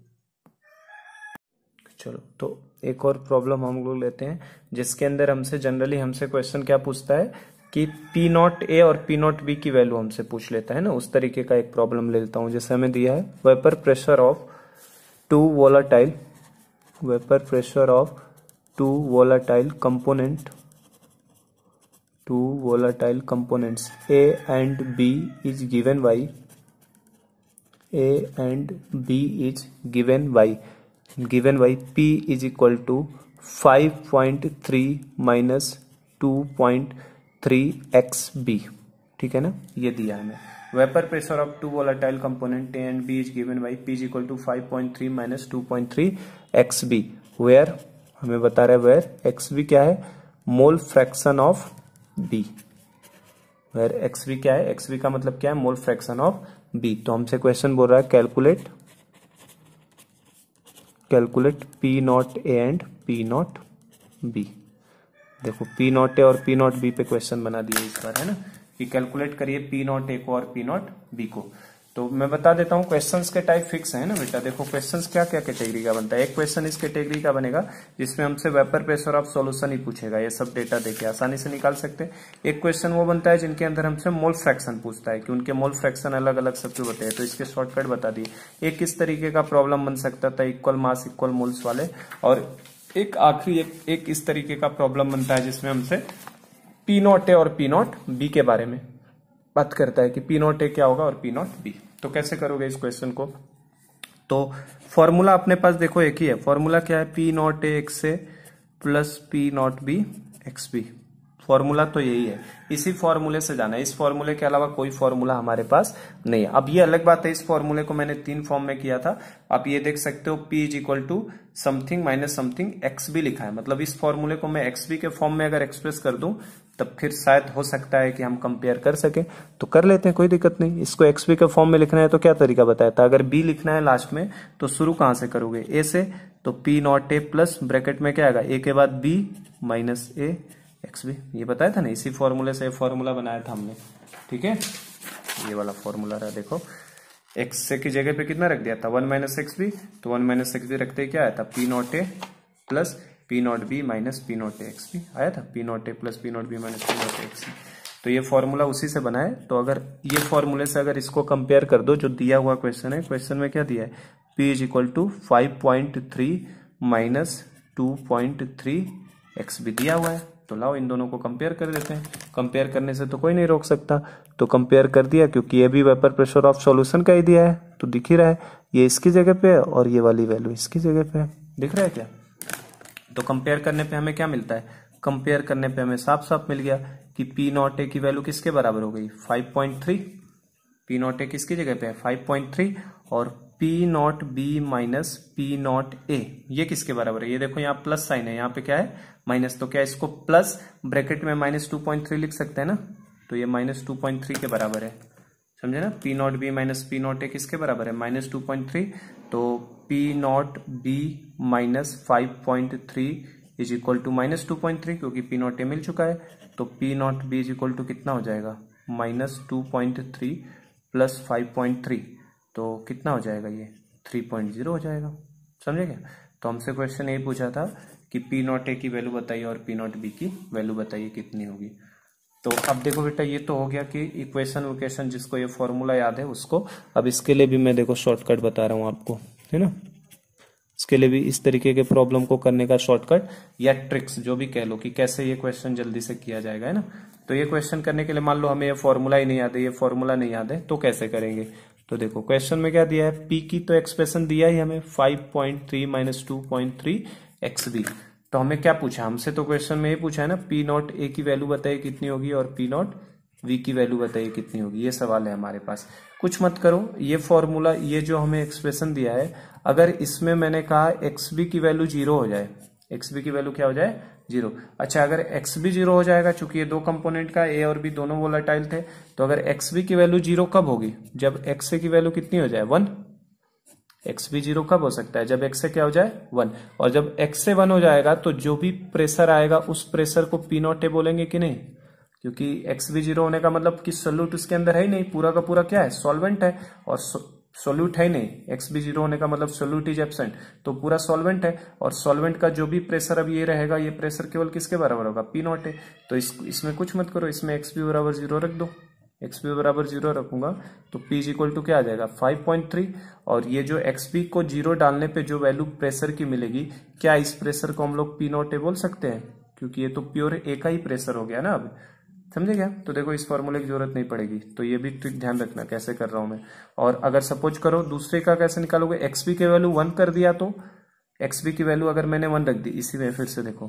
S1: चलो, तो एक और प्रॉब्लम हम लोग लेते हैं जिसके अंदर हमसे जनरली हमसे क्वेश्चन क्या पूछता है कि पी नॉट ए और पी नॉट बी की वैल्यू हमसे पूछ लेता है ना, उस तरीके का एक प्रॉब्लम ले लेता हूं। जैसे हमें दिया है vapour pressure of two volatile components A and B is given by P is equal to 5.3 minus 2.3 XB। ठीक है ना, ये दिया है हमें। Vapour pressure of two volatile component A and B is given by P is equal to 5.3 minus 2.3 XB, where हमें बता रहा है वेयर XB क्या है, mole fraction of B। Where XB क्या है, XB का मतलब क्या है, मोल फ्रैक्शन ऑफ B। तो हमसे क्वेश्चन बोल रहा है calculate P not A and P not B। देखो P नॉट A और P नॉट B पे क्वेश्चन बना दिया इस बार, है ना, कि कैलकुलेट करिए P नॉट A को और P नॉट B को। तो मैं बता देता हूँ क्वेश्चंस के टाइप फिक्स है ना बेटा। देखो क्वेश्चंस क्या क्या कैटेगरी का बनता है। एक क्वेश्चन इस कैटेगरी का बनेगा जिसमें हमसे वेपर प्रेशर ऑफ सॉल्यूशन ही पूछेगा, ये सब डेटा देके आसानी से निकाल सकते हैं। एक क्वेश्चन वो बनता है जिनके अंदर हमसे मोल फ्रैक्शन पूछता है कि उनके मोल फ्रैक्शन अलग अलग सबके होते हैं, तो इसके शॉर्टकट बता दिए। एक किस तरीके का प्रॉब्लम बन सकता था, इक्वल मास इक्वल मोल्स वाले। और एक आखिरी एक इस तरीके का प्रॉब्लम बनता है जिसमें हमसे पी नॉट ए और पी नॉट बी के बारे में बात करता है कि पी नॉट ए क्या होगा और पी नॉट बी। तो कैसे करोगे इस क्वेश्चन को? तो फॉर्मूला अपने पास देखो एक ही है। फॉर्मूला क्या है, P not A X A plus P not B X B. Formula तो यही है, इसी फॉर्मूले से जाना है। इस फॉर्मूले के अलावा कोई फॉर्मूला हमारे पास नहीं है। अब ये अलग बात है, इस फॉर्मूले को मैंने 3 फॉर्म में किया था। आप ये देख सकते हो P is equal to something minus something X B लिखा है। मतलब इस फॉर्मूले को मैं एक्स बी के फॉर्म में अगर एक्सप्रेस कर दूं तब फिर शायद हो सकता है कि हम कंपेयर कर सके, तो कर लेते हैं, कोई दिक्कत नहीं। इसको एक्स बी के फॉर्म में लिखना है तो क्या तरीका बताया था, अगर बी लिखना है लास्ट में तो शुरू कहां से करोगे, ए से। तो P not A plus bracket में क्या आएगा, ए के बाद B minus A X B, ये बताया था ना, इसी फॉर्मूले से फॉर्मूला बनाया था हमने। ठीक है, ये वाला फॉर्मूला रहा। देखो एक्स से की जगह पे कितना रख दिया था, 1 माइनस एक्स बी। तो 1 माइनस एक्स बी रखते ही क्या आया था, P not A plus P not B minus P not A X B आया था। P not A plus P not B minus P not A X B. तो ये formula उसी से बना है। तो अगर ये फॉर्मूले से अगर इसको कंपेयर कर दो, जो दिया हुआ क्वेश्चन है, क्वेश्चन में क्या दिया है, P is equal to 5.3 minus 2.3 X B दिया हुआ है। तो लाओ इन दोनों को कंपेयर कर देते हैं। कंपेयर करने से तो कोई नहीं रोक सकता, तो कंपेयर कर दिया, क्योंकि ये भी वेपर प्रेशर ऑफ सॉल्यूशन का ही दिया है, तो दिख ही रहा है, ये इसकी जगह पे है और ये वाली वैल्यू इसकी जगह पे है, दिख रहा है क्या। तो कंपेयर करने पे हमें क्या मिलता है, कंपेयर करने पे हमें साफ साफ मिल गया कि पी नॉट ए की वैल्यू किसके बराबर हो गई, 5.3। पी नॉट ए किसकी जगह पे है, 5.3, और P not B minus P not A ये किसके बराबर है, ये देखो यहाँ प्लस साइन है, यहाँ पे क्या है माइनस। तो क्या इसको प्लस ब्रैकेट में माइनस 2.3 लिख सकते हैं ना, तो ये माइनस 2.3 के बराबर है, समझे ना। P not B minus P not A किसके बराबर है, माइनस 2.3। तो P not B minus 5.3 is equal to minus 2.3, क्योंकि पी नॉट ए मिल चुका है। तो P not B is equal to कितना हो जाएगा, माइनस 2.3 प्लस 5.3, तो कितना हो जाएगा, ये 3.0 हो जाएगा, समझे क्या। तो हमसे क्वेश्चन यही पूछा था कि पी नॉट ए की वैल्यू बताइए और पी नॉट बी की वैल्यू बताइए कितनी होगी। तो अब देखो बेटा, ये तो हो गया कि इक्वेशन वोकेशन, जिसको ये फॉर्मूला याद है उसको। अब इसके लिए भी मैं देखो शॉर्टकट बता रहा हूँ आपको, है ना। इसके लिए भी इस तरीके के प्रॉब्लम को करने का शॉर्टकट या ट्रिक्स जो भी कह लो, कि कैसे ये क्वेश्चन जल्दी से किया जाएगा, है ना। तो ये क्वेश्चन करने के लिए मान लो हमें ये फॉर्मूला ही नहीं याद है, ये फॉर्मूला नहीं याद है, तो कैसे करेंगे। तो देखो क्वेश्चन में क्या दिया है, पी की तो एक्सप्रेशन दिया ही हमें 5.3 माइनस 2.3 एक्स बी। तो हमें क्या पूछा, हमसे तो क्वेश्चन में ये पूछा है ना, पी नॉट ए की वैल्यू बताइए कितनी होगी और पी नॉट V की वैल्यू बताइए कितनी होगी, ये सवाल है हमारे पास। कुछ मत करो, ये फॉर्मूला, ये जो हमें एक्सप्रेशन दिया है, अगर इसमें मैंने कहा XB की वैल्यू 0 हो जाए, XB की वैल्यू क्या हो जाए 0। अच्छा, अगर XB 0 हो जाएगा, चूंकि ये दो कंपोनेंट का A और B दोनों वोलेटाइल थे, तो अगर XB की वैल्यू 0 कब होगी, जब XA की वैल्यू कितनी हो जाए 1। XB 0 कब हो सकता है, जब XA क्या हो जाए 1। और जब XA 1 हो जाएगा तो जो भी प्रेशर आएगा उस प्रेशर को P नॉट ए बोलेंगे कि नहीं, क्योंकि XB 0 होने का मतलब कि सोल्यूट उसके अंदर है ही नहीं, पूरा का पूरा क्या है, सॉल्वेंट है, और सोल्यूट है ही नहीं। XB 0 होने का मतलब सोल्यूट इज एब्सेंट, तो पूरा सॉल्वेंट है, और सॉल्वेंट का जो भी प्रेशर अब ये रहेगा, ये प्रेशर केवल किसके बराबर होगा, P नॉट है। तो इसमें कुछ मत करो, इसमें XB बराबर 0 रख दो, XB बराबर 0 रखूंगा तो P इक्वल टू क्या आ जाएगा 5.3, और ये जो XB को 0 डालने पे जो वैल्यू प्रेशर की मिलेगी, क्या इस प्रेशर को हम लोग P नॉट ए बोल सकते हैं, क्योंकि ये तो प्योर ए का ही प्रेशर हो गया ना, अब समझे क्या। तो देखो इस फॉर्मूले की जरूरत नहीं पड़ेगी, तो ये भी ट्रिक ध्यान रखना कैसे कर रहा हूं मैं। और अगर सपोज करो दूसरे का कैसे निकालोगे, XB की वैल्यू 1 कर दिया, तो XB की वैल्यू अगर मैंने 1 रख दी, इसी में फिर से देखो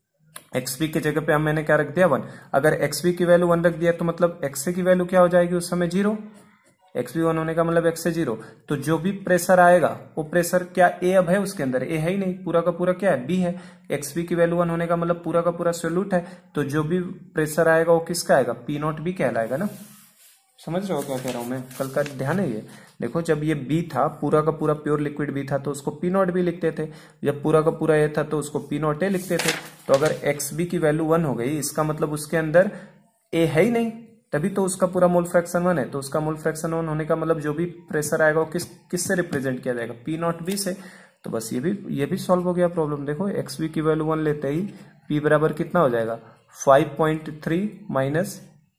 S1: XB की जगह पे हम मैंने क्या रख दिया 1, अगर XB की वैल्यू 1 रख दिया तो मतलब XA की वैल्यू क्या हो जाएगी उस समय 0। XB 1 होने का मतलब XA 0, तो जो भी प्रेशर आएगा वो प्रेशर क्या A अब है उसके अंदर, A है ही नहीं, पूरा का पूरा क्या है B है। XB की वैल्यू 1 होने का मतलब पूरा का पूरा सोल्यूट है, तो जो भी प्रेशर आएगा वो किसका आएगा, P नॉट B कहलाएगा ना। समझ रहे हो क्या कह रहा हूं मैं, कल का ध्यान है ये। देखो जब ये B था, पूरा का पूरा प्योर लिक्विड B था, तो उसको P नॉट B लिखते थे, जब पूरा का पूरा A था तो उसको P नॉट A लिखते थे। तो अगर XB की वैल्यू 1 हो गई, इसका मतलब उसके अंदर A है ही नहीं, तभी तो उसका पूरा मोल फ्रैक्शन 1 है, तो उसका मोल फ्रैक्शन 1 होने का मतलब जो भी प्रेशर आएगा वो किससे रिप्रेजेंट किया जाएगा, P नॉट B से। तो बस ये भी सॉल्व हो गया प्रॉब्लम। देखो XB की वैल्यू 1 लेते ही P बराबर कितना हो जाएगा 5.3 माइनस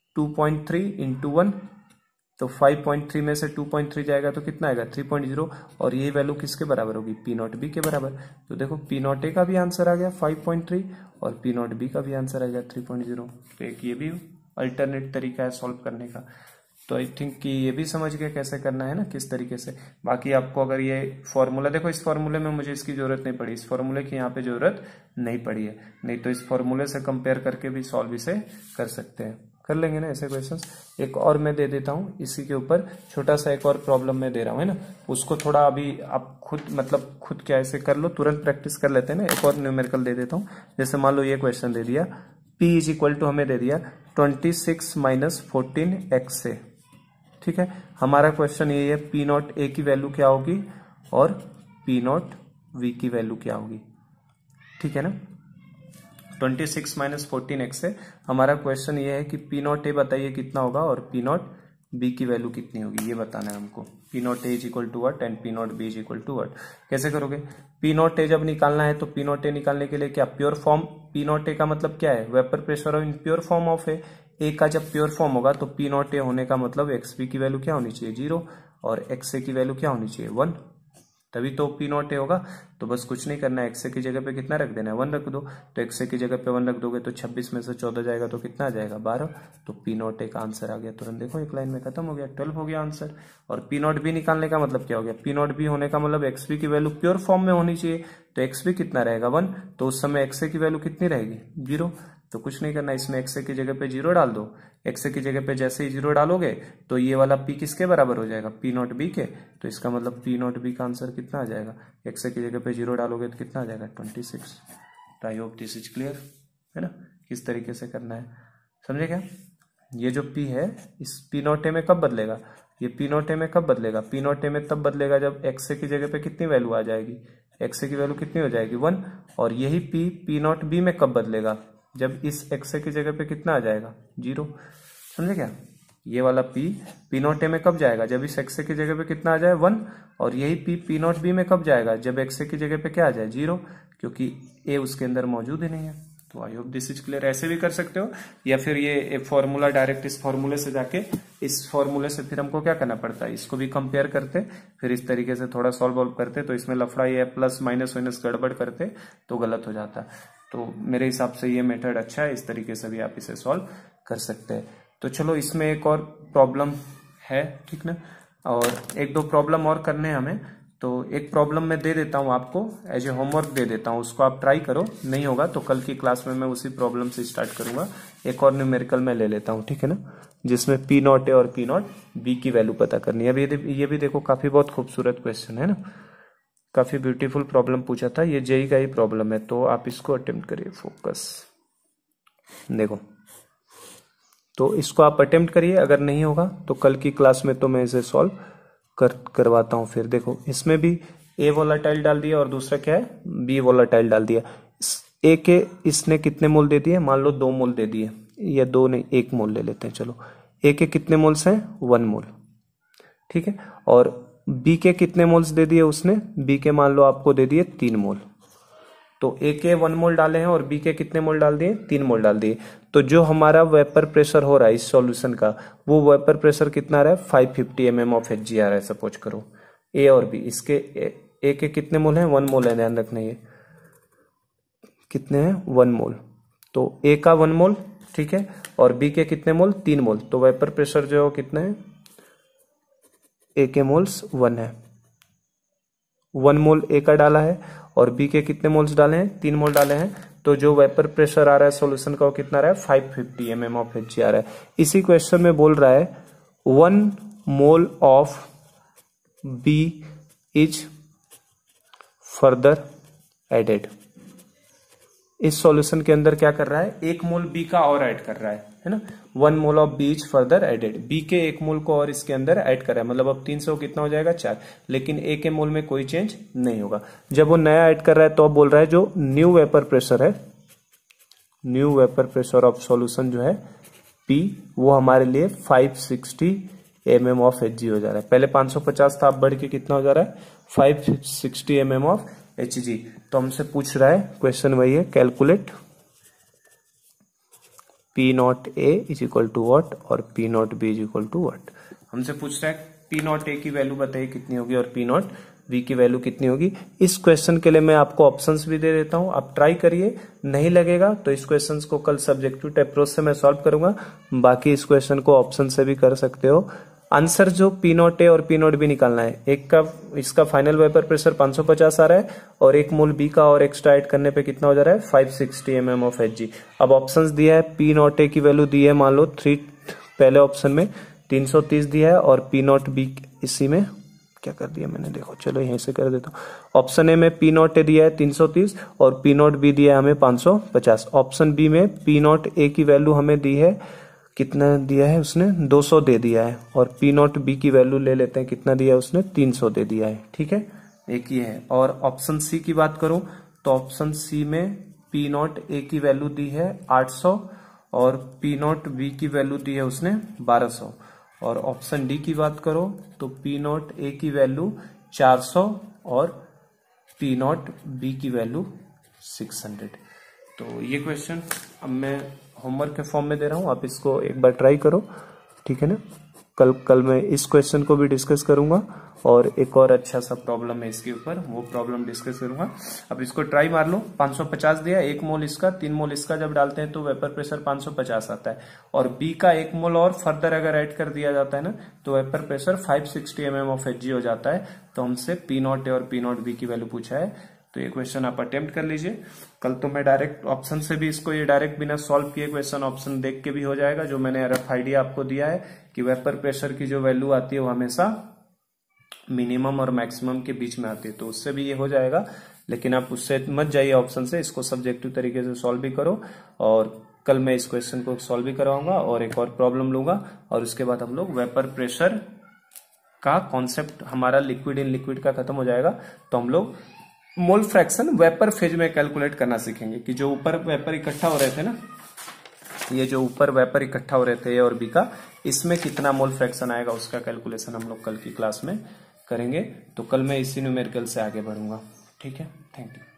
S1: 2.3 इंटू 1, तो 5.3 में से 2.3 जाएगा तो कितना आएगा 3.0, और ये वैल्यू किसके बराबर होगी, P नॉट B के बराबर। तो देखो P नॉट A का भी आंसर आ गया 5.3 और P नॉट B का भी आंसर आ गया 3.0। तो एक ये भी अल्टरनेट तरीका है सॉल्व करने का। तो आई थिंक कि ये भी समझ गए कैसे करना है ना, किस तरीके से। बाकी आपको अगर ये फॉर्मूला, देखो इस फॉर्मूले में मुझे इसकी जरूरत नहीं पड़ी, इस फॉर्मूले की यहाँ पे जरूरत नहीं पड़ी है, नहीं तो इस फॉर्मूले से कंपेयर करके भी सॉल्व इसे कर सकते हैं, कर लेंगे ना ऐसे क्वेश्चंस। एक और मैं दे देता हूँ इसी के ऊपर, छोटा सा एक और प्रॉब्लम मैं दे रहा हूँ है ना, उसको थोड़ा अभी आप खुद क्या ऐसे कर लो, तुरंत प्रैक्टिस कर लेते हैं ना। एक और न्यूमेरिकल दे देता हूँ, जैसे मान लो ये क्वेश्चन दे दिया, P इज इक्वल टू हमें दे दिया 26 माइनस 14 XA, ठीक है। हमारा क्वेश्चन ये है P नॉट A की वैल्यू क्या होगी और P नॉट V की वैल्यू क्या होगी, ठीक है ना। 26 माइनस 14 XA, हमारा क्वेश्चन ये है कि P नॉट A बताइए कितना होगा और P नॉट B की वैल्यू कितनी होगी, ये बताना है हमको। P not A is equal to what and P not B is equal to what. कैसे करोगे, P नॉट A जब निकालना है तो P नॉट A निकालने के लिए क्या, pure form, P not A का मतलब क्या है, vapour pressure in pure form of A का जब प्योर फॉर्म होगा तो P नॉट A होने का मतलब XB की वैल्यू क्या होनी चाहिए 0 और XA की वैल्यू क्या होनी चाहिए 1, तभी तो P नॉट A होगा। तो बस कुछ नहीं करना है, XA की जगह पे कितना रख देना है 1 रख दो, तो XA की जगह पे 1 रख दोगे तो 26 में से 14 जाएगा तो कितना आ जाएगा 12, तो P नॉट A का आंसर आ गया तुरंत। देखो एक लाइन में खत्म हो गया, 12 हो गया आंसर। और P नॉट B निकालने का मतलब क्या हो गया, P नॉट B होने का मतलब XB की वैल्यू प्योर फॉर्म में होनी चाहिए, तो XB कितना रहेगा 1, तो उस समय XA की वैल्यू कितनी रहेगी 0। तो कुछ नहीं करना, इसमें XA की जगह पे 0 डाल दो, XA की जगह पे जैसे ही 0 डालोगे तो ये वाला P किसके बराबर हो जाएगा, P नॉट B के, तो इसका मतलब P नॉट B का आंसर कितना आ जाएगा, XA की जगह पे 0 डालोगे तो कितना आ जाएगा 26। तो I hope this is clear है ना, किस तरीके से करना है, समझे क्या। ये जो P है इस P नॉट A में कब बदलेगा, ये P नॉट A में कब बदलेगा, P नॉट A में तब बदलेगा जब XA की जगह पे कितनी वैल्यू आ जाएगी, XA की वैल्यू कितनी हो जाएगी 1, और यही P नॉट B में कब बदलेगा, जब इस XA की जगह पे कितना आ जाएगा 0, समझे क्या। ये वाला P नॉट A में कब जाएगा, जब इस XA की जगह पे कितना आ जाए 1, और यही P नॉट B में कब जाएगा, जब XA की जगह पे क्या आ जाए 0, क्योंकि A उसके अंदर मौजूद ही नहीं है। तो I hope this is clear. ऐसे भी कर सकते हो, या फिर ये फॉर्मूला डायरेक्ट इस फॉर्मूले से जाके इस फॉर्मूले से फिर हमको क्या करना पड़ता है, इसको भी कंपेयर करते, फिर इस तरीके से थोड़ा सॉल्व करते, तो इसमें लफड़ा ये प्लस माइनस वाइनस गड़बड़ करते तो गलत हो जाता। तो मेरे हिसाब से ये मेथड अच्छा है, इस तरीके से भी आप इसे सॉल्व कर सकते हैं। तो चलो इसमें एक और प्रॉब्लम है, ठीक ना, और एक दो प्रॉब्लम और करने हैं हमें, तो एक प्रॉब्लम मैं दे देता हूं आपको, एज ए होमवर्क दे देता हूं, उसको आप ट्राई करो, नहीं होगा तो कल की क्लास में मैं उसी प्रॉब्लम से स्टार्ट करूंगा। एक और न्यूमेरिकल मैं ले लेता हूं, ठीक है ना, जिसमें पी नॉट ए और पी नॉट बी की वैल्यू पता करनी है। अब ये भी देखो काफी बहुत खूबसूरत क्वेश्चन है ना, काफी ब्यूटीफुल प्रॉब्लम पूछा था, ये जेई का ही प्रॉब्लम है, तो आप इसको अटेम्प्ट करिए। फोकस देखो, तो इसको आप अटेम्प्ट करिए, अगर नहीं होगा तो कल की क्लास में तो मैं इसे सॉल्व करवाता हूं। फिर देखो, इसमें भी ए वोलाटाइल डाल दिया और दूसरा क्या है, बी वोलाटाइल डाल दिया। ए के इसने कितने मोल दे दिए, मान लो 2 मोल दे दिए, या 2 नहीं 1 मोल ले लेते हैं, चलो। ए के कितने मोल्स हैं, 1 मोल, ठीक है। और बी के कितने मोल्स दे दिए उसने, बी के मान लो आपको दे दिए 3 मोल। तो ए के 1 मोल डाले हैं और बी के कितने मोल डाल दिए, 3 मोल डाल दिए। तो जो हमारा वेपर प्रेशर हो रहा है इस सॉल्यूशन का, वो वेपर प्रेशर कितना आ रहा है, 550 mm ऑफ Hg आ रहा है, सपोज करो। ए और बी, इसके ए के कितने मोल हैं, 1 मोल है, ध्यान रखना, ये कितने हैं, 1 मोल। तो ए का 1 मोल, ठीक है, और बी के कितने मोल, 3 मोल। तो वेपर प्रेशर जो है कितना है, ए के मोल्स 1 है, 1 मोल ए का डाला है, और बी के कितने मोल्स डाले हैं, 3 मोल डाले हैं। तो जो वेपर प्रेशर आ रहा है सॉल्यूशन का वो कितना आ रहा है, 550 mm ऑफ Hg आ रहा है। इसी क्वेश्चन में बोल रहा है 1 mole of B is further added. इस सॉल्यूशन के अंदर क्या कर रहा है, 1 मोल बी का और ऐड कर रहा है ना। 1 mole of B is further added, B के 1 मोल को और इसके अंदर ऐड कर रहा है, मतलब अब 300 कितना हो जाएगा, 4। लेकिन ए के मोल में कोई चेंज नहीं होगा। जब वो नया ऐड कर रहा है तो अब बोल रहा है जो न्यू वेपर प्रेशर है, new vapour pressure of solution जो है पी, वो हमारे लिए 560 mm ऑफ Hg हो जा रहा है। पहले 550 था, अब बढ़ के कितना हो जा रहा है, 560 mm ऑफ Hg। तो हमसे पूछ रहा है, क्वेश्चन वही है, calculate P not A is equal to what और P not B is equal to what. हमसे पूछ रहा है पी नॉट ए की वैल्यू बताइए कितनी होगी और पी नॉट बी की वैल्यू कितनी होगी। इस क्वेश्चन के लिए मैं आपको ऑप्शंस भी दे देता हूं, आप ट्राई करिए, नहीं लगेगा तो इस क्वेश्चन को कल सब्जेक्टिव अप्रोच से मैं सॉल्व करूंगा, बाकी इस क्वेश्चन को ऑप्शन से भी कर सकते हो। आंसर जो पी नॉट ए और पी नॉट बी निकालना है, एक का इसका फाइनल वेपर प्रेशर 550 आ रहा है और 1 मोल बी का और एक्स्ट्रा ऐड करने पे कितना हो जा रहा है, 560 mm ऑफ Hg। अब ऑप्शंस दिया है, पी नॉट ए की वैल्यू दी है मान लो 3, पहले ऑप्शन में 330 दिया है, और पी नॉट बी इसी में क्या कर दिया मैंने, देखो चलो यहीं से कर देता हूँ। ऑप्शन ए में पी नॉट ए दिया है 330 और पी नॉट बी दिया है हमें 550। ऑप्शन बी में पी नॉट ए की वैल्यू हमें दी है, कितना दिया है उसने, 200 दे दिया है, और पी नॉट बी की वैल्यू ले लेते हैं, कितना दिया है उसने, 300 दे दिया है, ठीक है, एक ही है। और ऑप्शन सी की बात करूं तो ऑप्शन सी में पी नॉट ए की वैल्यू दी है 800 और पी नॉट बी की वैल्यू दी है उसने 1200। और ऑप्शन डी की बात करो तो पी नॉट ए की वैल्यू 400 और पी नॉट बी की वैल्यू 600। तो ये क्वेश्चन अब मैं होमवर्क के फॉर्म में दे रहा हूं, आप इसको एक बार ट्राई करो, ठीक है ना। कल मैं इस क्वेश्चन को भी डिस्कस करूंगा और एक और अच्छा सा प्रॉब्लम है इसके ऊपर, वो प्रॉब्लम डिस्कस करूंगा। अब इसको ट्राई मार लो, 550 दिया, 1 मोल इसका 3 मोल इसका जब डालते हैं तो वेपर प्रेशर 550 आता है, और बी का 1 मोल और फर्दर अगर ऐड कर दिया जाता है ना तो vapour pressure 560 mm of Hg हो जाता है। तो हमसे पी नॉट ए और पी नॉट बी की वैल्यू पूछा है, तो ये क्वेश्चन आप अटेम्प्ट कर लीजिए। कल तो मैं डायरेक्ट ऑप्शन से भी इसको, ये डायरेक्ट बिना सॉल्व किए क्वेश्चन ऑप्शन देख के भी हो जाएगा, जो मैंने रफ आइडिया आपको दिया है कि वेपर प्रेशर की जो वैल्यू आती है वो हमेशा मिनिमम और मैक्सिमम के बीच में आती है, तो उससे भी ये हो जाएगा। लेकिन आप उससे मत जाइए ऑप्शन से, इसको सब्जेक्टिव तरीके से सॉल्व भी करो, और कल मैं इस क्वेश्चन को सॉल्व भी करवाऊंगा और एक और प्रॉब्लम लूंगा, और उसके बाद हम लोग वेपर प्रेशर का कॉन्सेप्ट हमारा लिक्विड इन लिक्विड का खत्म हो जाएगा। तो हम लोग मोल फ्रैक्शन वेपर फेज में कैलकुलेट करना सीखेंगे कि जो ऊपर वेपर इकट्ठा हो रहे थे ना, ये जो ऊपर वेपर इकट्ठा हो रहे थे ए और बी का, इसमें कितना मोल फ्रैक्शन आएगा उसका कैलकुलेशन हम लोग कल की क्लास में करेंगे। तो कल मैं इसी न्यूमेरिकल से आगे बढ़ूंगा, ठीक है, थैंक यू।